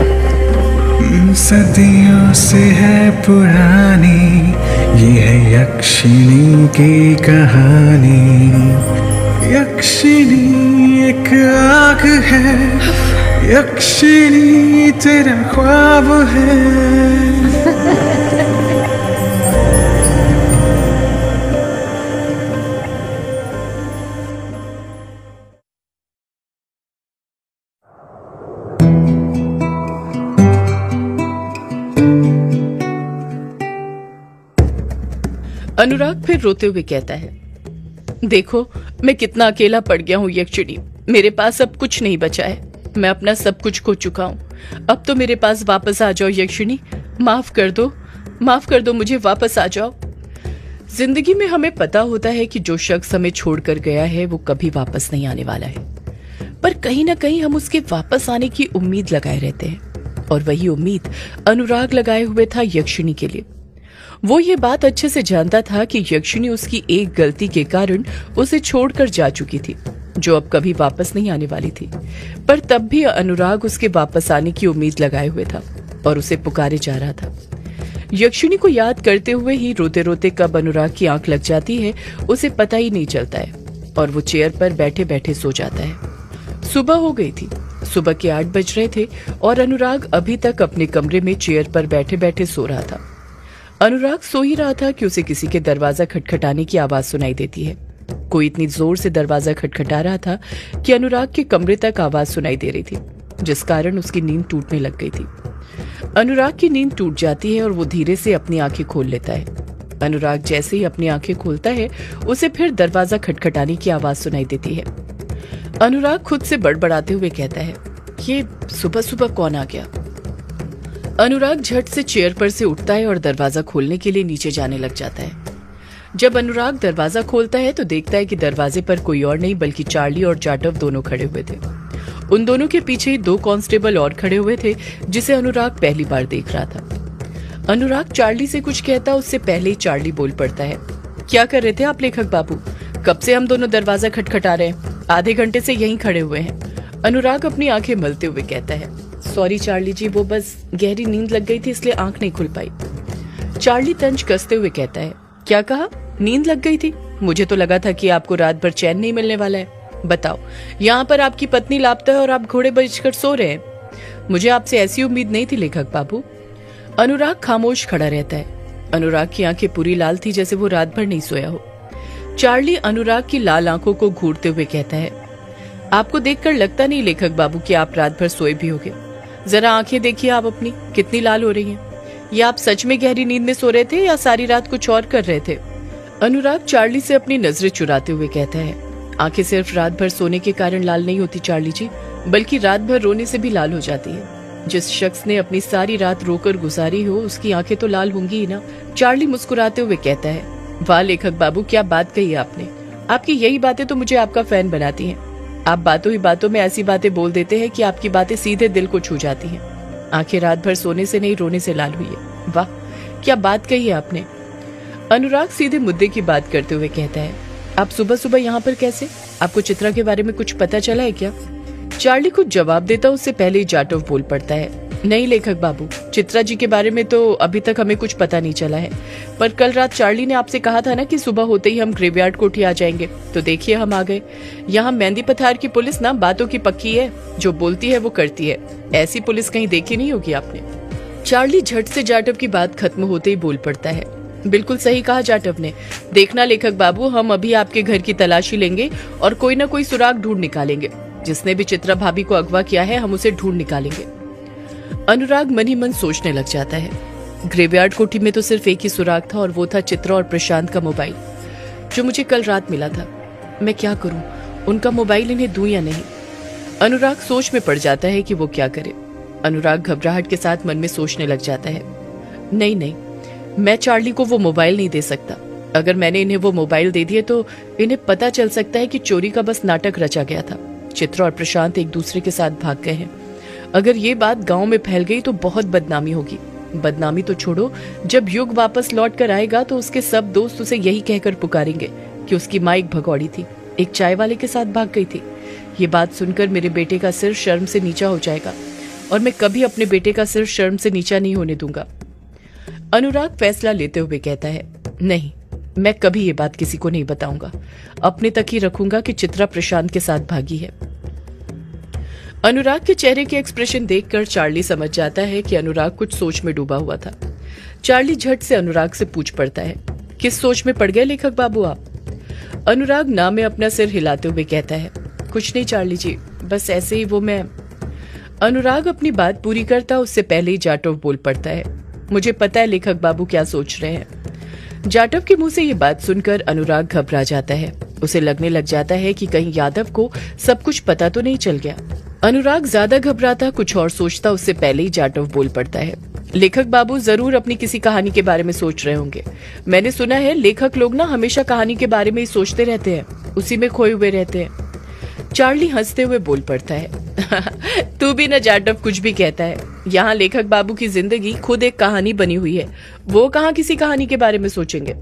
सदियों से है पुरानी ये है यक्षिणी की कहानी। यक्षिणी एक आग है, यक्षिणी तेरा ख्वाब है। अनुराग फिर रोते हुए कहता है, देखो मैं कितना अकेला पड़ गया हूँ यक्षिणी, मेरे पास अब कुछ नहीं बचा है, मैं अपना सब कुछ खो चुका हूँ, अब तो मेरे पास वापस आ जाओ यक्षिणी, माफ कर दो, माफ कर दो मुझे, वापस आ जाओ। जिंदगी में हमें पता होता है कि जो शख्स हमें छोड़कर गया है वो कभी वापस नहीं आने वाला है, पर कहीं ना कहीं हम उसके वापस आने की उम्मीद लगाए रहते हैं, और वही उम्मीद अनुराग लगाए हुए था यक्षिणी के लिए। वो ये बात अच्छे से जानता था कि यक्षिणी उसकी एक गलती के कारण उसे छोड़कर जा चुकी थी, जो अब कभी वापस नहीं आने वाली थी, पर तब भी अनुराग उसके वापस आने की उम्मीद लगाए हुए था और उसे पुकारे जा रहा था। यक्षिणी को याद करते हुए ही रोते रोते कब अनुराग की आंख लग जाती है उसे पता ही नहीं चलता है, और वो चेयर पर बैठे बैठे सो जाता है। सुबह हो गई थी, सुबह के आठ बज रहे थे और अनुराग अभी तक अपने कमरे में चेयर पर बैठे बैठे सो रहा था। अनुराग सो ही रहा था कि उसे किसी के दरवाजा खटखटाने की आवाज सुनाई देती है। कोई इतनी जोर से दरवाजा खटखटा रहा था कि अनुराग के कमरे तक आवाज सुनाई दे रही थी, जिस कारण उसकी नींद टूटने लग गई थी। अनुराग की नींद टूट जाती है और वो धीरे से अपनी आंखें खोल लेता है। अनुराग जैसे ही अपनी आंखें खोलता है उसे फिर दरवाजा खटखटाने की आवाज सुनाई देती है। अनुराग खुद से बड़बड़ाते हुए कहता है, ये सुबह सुबह कौन आ गया। अनुराग झट से चेयर पर से उठता है और दरवाजा खोलने के लिए नीचे जाने लग जाता है। जब अनुराग दरवाजा खोलता है तो देखता है कि दरवाजे पर कोई और नहीं बल्कि चार्ली और जाटव दोनों खड़े हुए थे। उन दोनों के पीछे दो कांस्टेबल और खड़े हुए थे, जिसे अनुराग पहली बार देख रहा था। अनुराग चार्ली से कुछ कहता, उससे पहले ही चार्ली बोल पड़ता है, क्या कर रहे थे आप लेखक बाबू, कब से हम दोनों दरवाजा खटखटा रहे हैं, आधे घंटे से यहीं खड़े हुए हैं। अनुराग अपनी आंखें मलते हुए कहता है, सॉरी चार्ली जी, वो बस गहरी नींद लग गई थी इसलिए आंख नहीं खुल पाई। चार्ली तंज कसते हुए कहता है, क्या कहा, नींद लग गई थी, मुझे तो लगा था कि आपको रात भर चैन नहीं मिलने वाला है। बताओ, यहाँ पर आपकी पत्नी लापता है और आप घोड़े बजकर सो रहे हैं। मुझे आपसे ऐसी उम्मीद नहीं थी लेखक बाबू। अनुराग खामोश खड़ा रहता है। अनुराग की आंखें पूरी लाल थी, जैसे वो रात भर नहीं सोया हो। चार्ली अनुराग की लाल आंखों को घूरते हुए कहता है, आपको देखकर लगता नहीं लेखक बाबू कि आप रात भर सोए भी होगे। जरा आंखें देखिए आप अपनी, कितनी लाल हो रही हैं। या आप सच में गहरी नींद में सो रहे थे या सारी रात कुछ और कर रहे थे। अनुराग चार्ली से अपनी नजरें चुराते हुए कहता है, आंखें सिर्फ रात भर सोने के कारण लाल नहीं होती चार्ली जी, बल्कि रात भर रोने से भी लाल हो जाती है। जिस शख्स ने अपनी सारी रात रोकर गुजारी हो उसकी आंखें तो लाल होंगी ही ना। चार्ली मुस्कुराते हुए कहता है, वाह लेखक बाबू, क्या बात कही आपने। आपकी यही बातें तो मुझे आपका फैन बनाती हैं। आप बातों ही बातों में ऐसी बातें बोल देते हैं कि आपकी बातें सीधे दिल को छू जाती हैं। आंखें रात भर सोने से नहीं रोने से लाल हुई है। वाह क्या बात कही है आपने। अनुराग सीधे मुद्दे की बात करते हुए कहता है, आप सुबह सुबह यहाँ पर कैसे? आपको चित्रा के बारे में कुछ पता चला है क्या? चार्ली कुछ जवाब देता उससे पहले ही जाटव बोल पड़ता है, नहीं लेखक बाबू, चित्रा जी के बारे में तो अभी तक हमें कुछ पता नहीं चला है, पर कल रात चार्ली ने आपसे कहा था ना कि सुबह होते ही हम ग्रेवयार्ड कोठी आ जाएंगे, तो देखिए हम आ गए। यहाँ मेहंदी पथार की पुलिस ना बातों की पक्की है, जो बोलती है वो करती है। ऐसी पुलिस कहीं देखी नहीं होगी आपने। चार्ली झट से जाटव की बात खत्म होते ही बोल पड़ता है, बिल्कुल सही कहा जाटव ने। देखना लेखक बाबू, हम अभी आपके घर की तलाशी लेंगे और कोई ना कोई सुराग ढूंढ निकालेंगे। जिसने भी चित्रा भाभी को अगवा किया है हम उसे ढूंढ निकालेंगे। अनुराग मन ही मन सोचने लग जाता है, ग्रेवयार्ड कोठी में तो सिर्फ एक ही सुराग था और वो था चित्रा और प्रशांत का मोबाइल, जो मुझे कल रात मिला था। मैं क्या करूं, उनका मोबाइल इन्हें दूं या नहीं? अनुराग सोच में पड़ जाता है कि वो क्या करे। अनुराग घबराहट के साथ मन में सोचने लग जाता है, नहीं नहीं, मैं चार्ली को वो मोबाइल नहीं दे सकता। अगर मैंने इन्हें वो मोबाइल दे दिए तो इन्हें पता चल सकता है कि चोरी का बस नाटक रचा गया था। चित्रा और प्रशांत एक दूसरे के साथ भाग गए हैं। अगर ये बात गांव में फैल गई तो बहुत बदनामी होगी। बदनामी तो छोड़ो, जब युग वापस लौट कर आएगा तो उसके सब दोस्त उसे यही कहकर पुकारेंगे कि उसकी माँ एक भगौड़ी थी, एक चाय वाले के साथ भाग गई थी। ये बात सुनकर मेरे बेटे का सिर शर्म से नीचा हो जाएगा और मैं कभी अपने बेटे का सिर शर्म से नीचा नहीं होने दूंगा। अनुराग फैसला लेते हुए कहता है, नहीं, मैं कभी ये बात किसी को नहीं बताऊंगा। अपने तक ही रखूंगा कि चित्रा प्रशांत के साथ भागी है। अनुराग के चेहरे के एक्सप्रेशन देखकर चार्ली समझ जाता है कि अनुराग कुछ सोच में डूबा हुआ था। चार्ली झट से अनुराग से पूछ पड़ता है, किस सोच में पड़ गए लेखक बाबू आप? अनुराग ना में अपना सिर हिलाते हुए कहता है, कुछ नहीं चार्ली जी, बस ऐसे ही वो मैं। अनुराग अपनी बात पूरी करता उससे पहले ही जाटव बोल पड़ता है, मुझे पता है लेखक बाबू क्या सोच रहे हैं। जाटव के मुंह से ये बात सुनकर अनुराग घबरा जाता है। उसे लगने लग जाता है कि कहीं यादव को सब कुछ पता तो नहीं चल गया। अनुराग ज्यादा घबराता कुछ और सोचता उससे पहले ही जाटव बोल पड़ता है, लेखक बाबू जरूर अपनी किसी कहानी के बारे में सोच रहे होंगे। मैंने सुना है लेखक लोग ना हमेशा कहानी के बारे में ही सोचते रहते हैं, उसी में खोए हुए रहते हैं। चार्ली हंसते हुए बोल पड़ता है, तू भी न जाटव कुछ भी कहता है। यहाँ लेखक बाबू की जिंदगी खुद एक कहानी बनी हुई है, वो कहाँ किसी कहानी के बारे में सोचेंगे।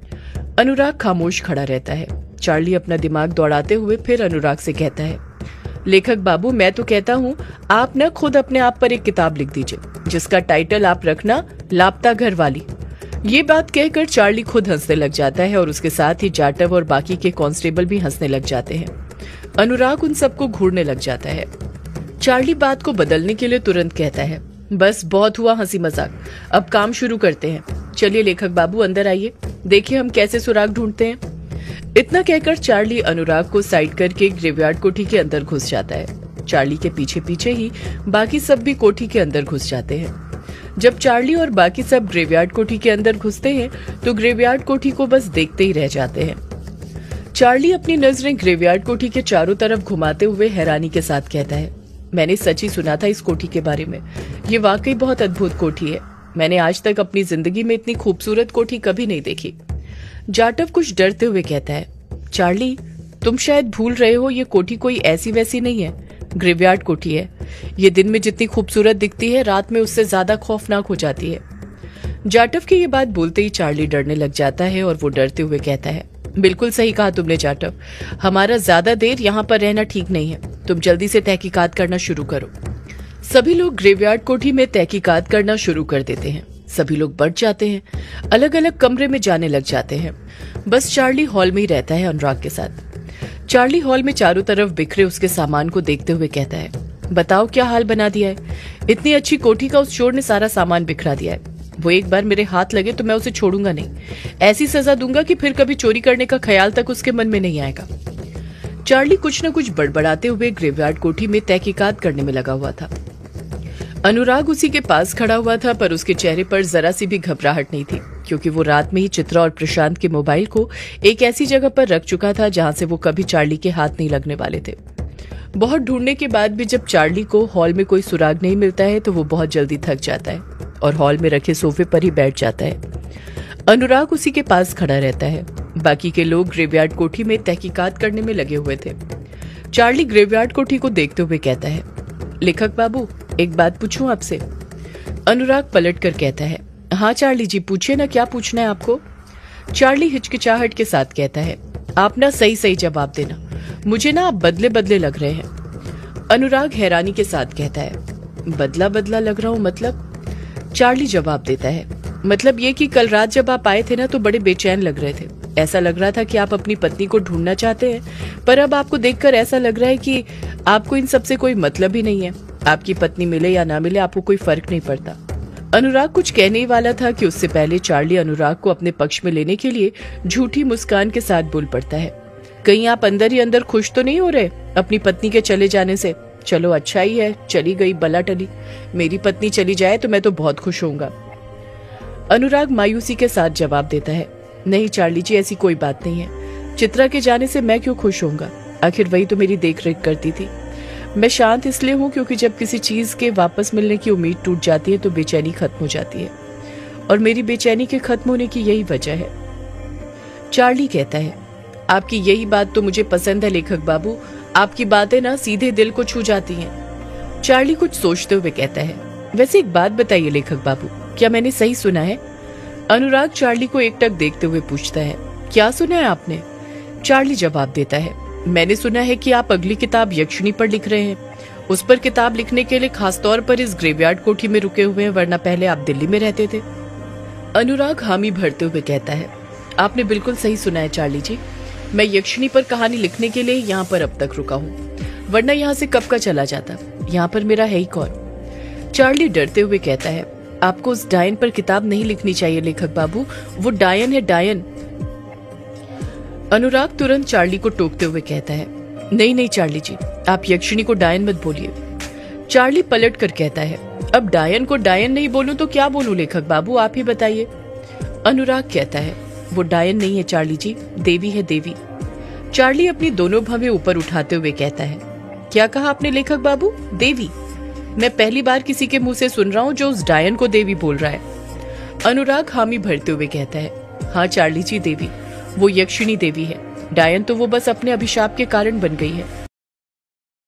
अनुराग खामोश खड़ा रहता है। चार्ली अपना दिमाग दौड़ाते हुए फिर अनुराग से कहता है, लेखक बाबू मैं तो कहता हूँ आप न खुद अपने आप पर एक किताब लिख दीजिए, जिसका टाइटल आप रखना लापता घर वाली। ये बात कहकर चार्ली खुद हंसने लग जाता है और उसके साथ ही जाटव और बाकी के कांस्टेबल भी हंसने लग जाते हैं। अनुराग उन सबको घूरने लग जाता है। चार्ली बात को बदलने के लिए तुरंत कहता है, बस बहुत हुआ हंसी मजाक, अब काम शुरू करते हैं। चलिए लेखक बाबू अंदर आइए, देखिए हम कैसे सुराग ढूंढते हैं। इतना कहकर चार्ली अनुराग को साइड करके ग्रेवयार्ड कोठी के अंदर घुस जाता है। चार्ली के पीछे पीछे ही बाकी सब भी कोठी के अंदर घुस जाते हैं। जब चार्ली और बाकी सब ग्रेवयार्ड कोठी के अंदर घुसते हैं तो ग्रेवयार्ड कोठी को बस देखते ही रह जाते हैं। चार्ली अपनी नजरें ग्रेवयार्ड कोठी के चारों तरफ घुमाते हुए हैरानी के साथ कहता है, मैंने सच ही सुना था इस कोठी के बारे में। ये वाकई बहुत अद्भुत कोठी है। मैंने आज तक अपनी जिंदगी में इतनी खूबसूरत कोठी कभी नहीं देखी। जाटव कुछ डरते हुए कहता है, चार्ली तुम शायद भूल रहे हो, ये कोठी कोई ऐसी वैसी नहीं है, ग्रेवयार्ड कोठी है। ये दिन में जितनी खूबसूरत दिखती है रात में उससे ज्यादा खौफनाक हो जाती है। जाटव की ये बात बोलते ही चार्ली डरने लग जाता है और वो डरते हुए कहता है, बिल्कुल सही कहा तुमने जाटव, हमारा ज्यादा देर यहाँ पर रहना ठीक नहीं है। तुम जल्दी से तहकीकात करना शुरू करो। सभी लोग ग्रेवयार्ड कोठी में तहकीकात करना शुरू कर देते हैं। सभी लोग बढ़ जाते हैं, अलग अलग कमरे में जाने लग जाते हैं। बस चार्ली हॉल में ही रहता है अनुराग के साथ। चार्ली हॉल में चारों तरफ बिखरे उसके सामान को देखते हुए कहता है, बताओ क्या हाल बना दिया है। इतनी अच्छी कोठी का उस चोर ने सारा सामान बिखरा दिया है। वो एक बार मेरे हाथ लगे तो मैं उसे छोड़ूंगा नहीं। ऐसी सजा दूंगा कि फिर कभी चोरी करने का ख्याल तक उसके मन में नहीं आएगा। चार्ली कुछ न कुछ बड़बड़ाते हुए ग्रेवयार्ड कोठी में तहकीकात करने में लगा हुआ था। अनुराग उसी के पास खड़ा हुआ था, पर उसके चेहरे पर जरा सी भी घबराहट नहीं थी, क्योंकि वो रात में ही चित्रा और प्रशांत के मोबाइल को एक ऐसी जगह पर रख चुका था जहां से वो कभी चार्ली के हाथ नहीं लगने वाले थे। बहुत ढूंढने के बाद भी जब चार्ली को हॉल में कोई सुराग नहीं मिलता है तो वो बहुत जल्दी थक जाता है और हॉल में रखे सोफे पर ही बैठ जाता है। अनुराग उसी के पास खड़ा रहता है। बाकी के लोग ग्रेवयार्ड कोठी में तहकीकात करने में लगे हुए थे। चार्ली ग्रेवयार्ड कोठी को देखते हुए कहता है, लेखक बाबू, एक बात पूछूं आपसे? अनुराग पलट कर कहता है, हाँ चार्ली जी, पूछिए ना, क्या पूछना है आपको? चार्ली हिचकिचाहट के साथ कहता है, आप ना सही सही जवाब देना, मुझे ना आप बदले बदले लग रहे हैं। अनुराग हैरानी के साथ कहता है, बदला बदला लग रहा हूं मतलब? चार्ली जवाब देता है, मतलब ये कि कल रात जब आप आए थे ना तो बड़े बेचैन लग रहे थे। ऐसा लग रहा था कि आप अपनी पत्नी को ढूंढना चाहते हैं, पर अब आपको देखकर ऐसा लग रहा है कि आपको इन सबसे कोई मतलब ही नहीं है। आपकी पत्नी मिले या ना मिले आपको कोई फर्क नहीं पड़ता। अनुराग कुछ कहने ही वाला था कि उससे पहले चार्ली अनुराग को अपने पक्ष में लेने के लिए झूठी मुस्कान के साथ बोल पड़ता है, कहीं आप अंदर ही अंदर खुश तो नहीं हो रहे अपनी पत्नी के चले जाने से? चलो अच्छा ही है, चली गई बला टली। मेरी पत्नी चली जाए तो मैं तो बहुत खुश होऊंगा। अनुराग मायूसी के साथ जवाब देता है, नहीं चार्ली जी, ऐसी कोई बात नहीं है। चित्रा के जाने से मैं क्यों खुश होऊंगा? आखिर वही तो मेरी देख रेख करती थी। मैं शांत इसलिए हूँ क्योंकि जब किसी चीज के वापस मिलने की उम्मीद टूट जाती है तो बेचैनी खत्म हो जाती है, और मेरी बेचैनी के खत्म होने की यही वजह है। चार्ली कहता है, आपकी यही बात तो मुझे पसंद है लेखक बाबू, आपकी बातें ना सीधे दिल को छू जाती हैं। चार्ली कुछ सोचते हुए कहता है, वैसे एक बात बताइए लेखक बाबू, क्या मैंने सही सुना है? अनुराग चार्ली को एकटक देखते हुए पूछता है, क्या सुना है आपने? चार्ली जवाब देता है, मैंने सुना है कि आप अगली किताब यक्षिणी पर लिख रहे हैं। उस पर किताब लिखने के लिए खासतौर पर इस ग्रेवयार्ड कोठी में रुके हुए हैं, वरना पहले आप दिल्ली में रहते थे। अनुराग हामी भरते हुए कहता है, आपने बिल्कुल सही सुना है चार्ली जी, मैं यक्षिणी पर कहानी लिखने के लिए यहाँ पर अब तक रुका हूँ, वरना यहाँ से कब का चला जाता। यहाँ पर मेरा है ही कौन? चार्ली डरते हुए कहता है, आपको उस डायन पर किताब नहीं लिखनी चाहिए लेखक बाबू, वो डायन है, डायन। अनुराग तुरंत चार्ली को टोकते हुए कहता है, नहीं नहीं चार्ली जी, आप यक्षिणी को डायन मत बोलिए। चार्ली पलट कर कहता है, अब डायन को डायन नहीं बोलूं तो क्या बोलूं लेखक बाबू, आप ही बताइए। अनुराग कहता है, वो डायन नहीं है चार्ली जी, देवी है, देवी। चार्ली अपनी दोनों भवें ऊपर उठाते हुए कहता है, क्या कहा आपने लेखक बाबू? देवी? मैं पहली बार किसी के मुंह से सुन रहा हूँ जो उस डायन को देवी बोल रहा है। अनुराग हामी भरते हुए कहता है, हाँ चार्ली जी, देवी, वो यक्षिणी देवी है। डायन तो वो बस अपने अभिशाप के कारण बन गई है।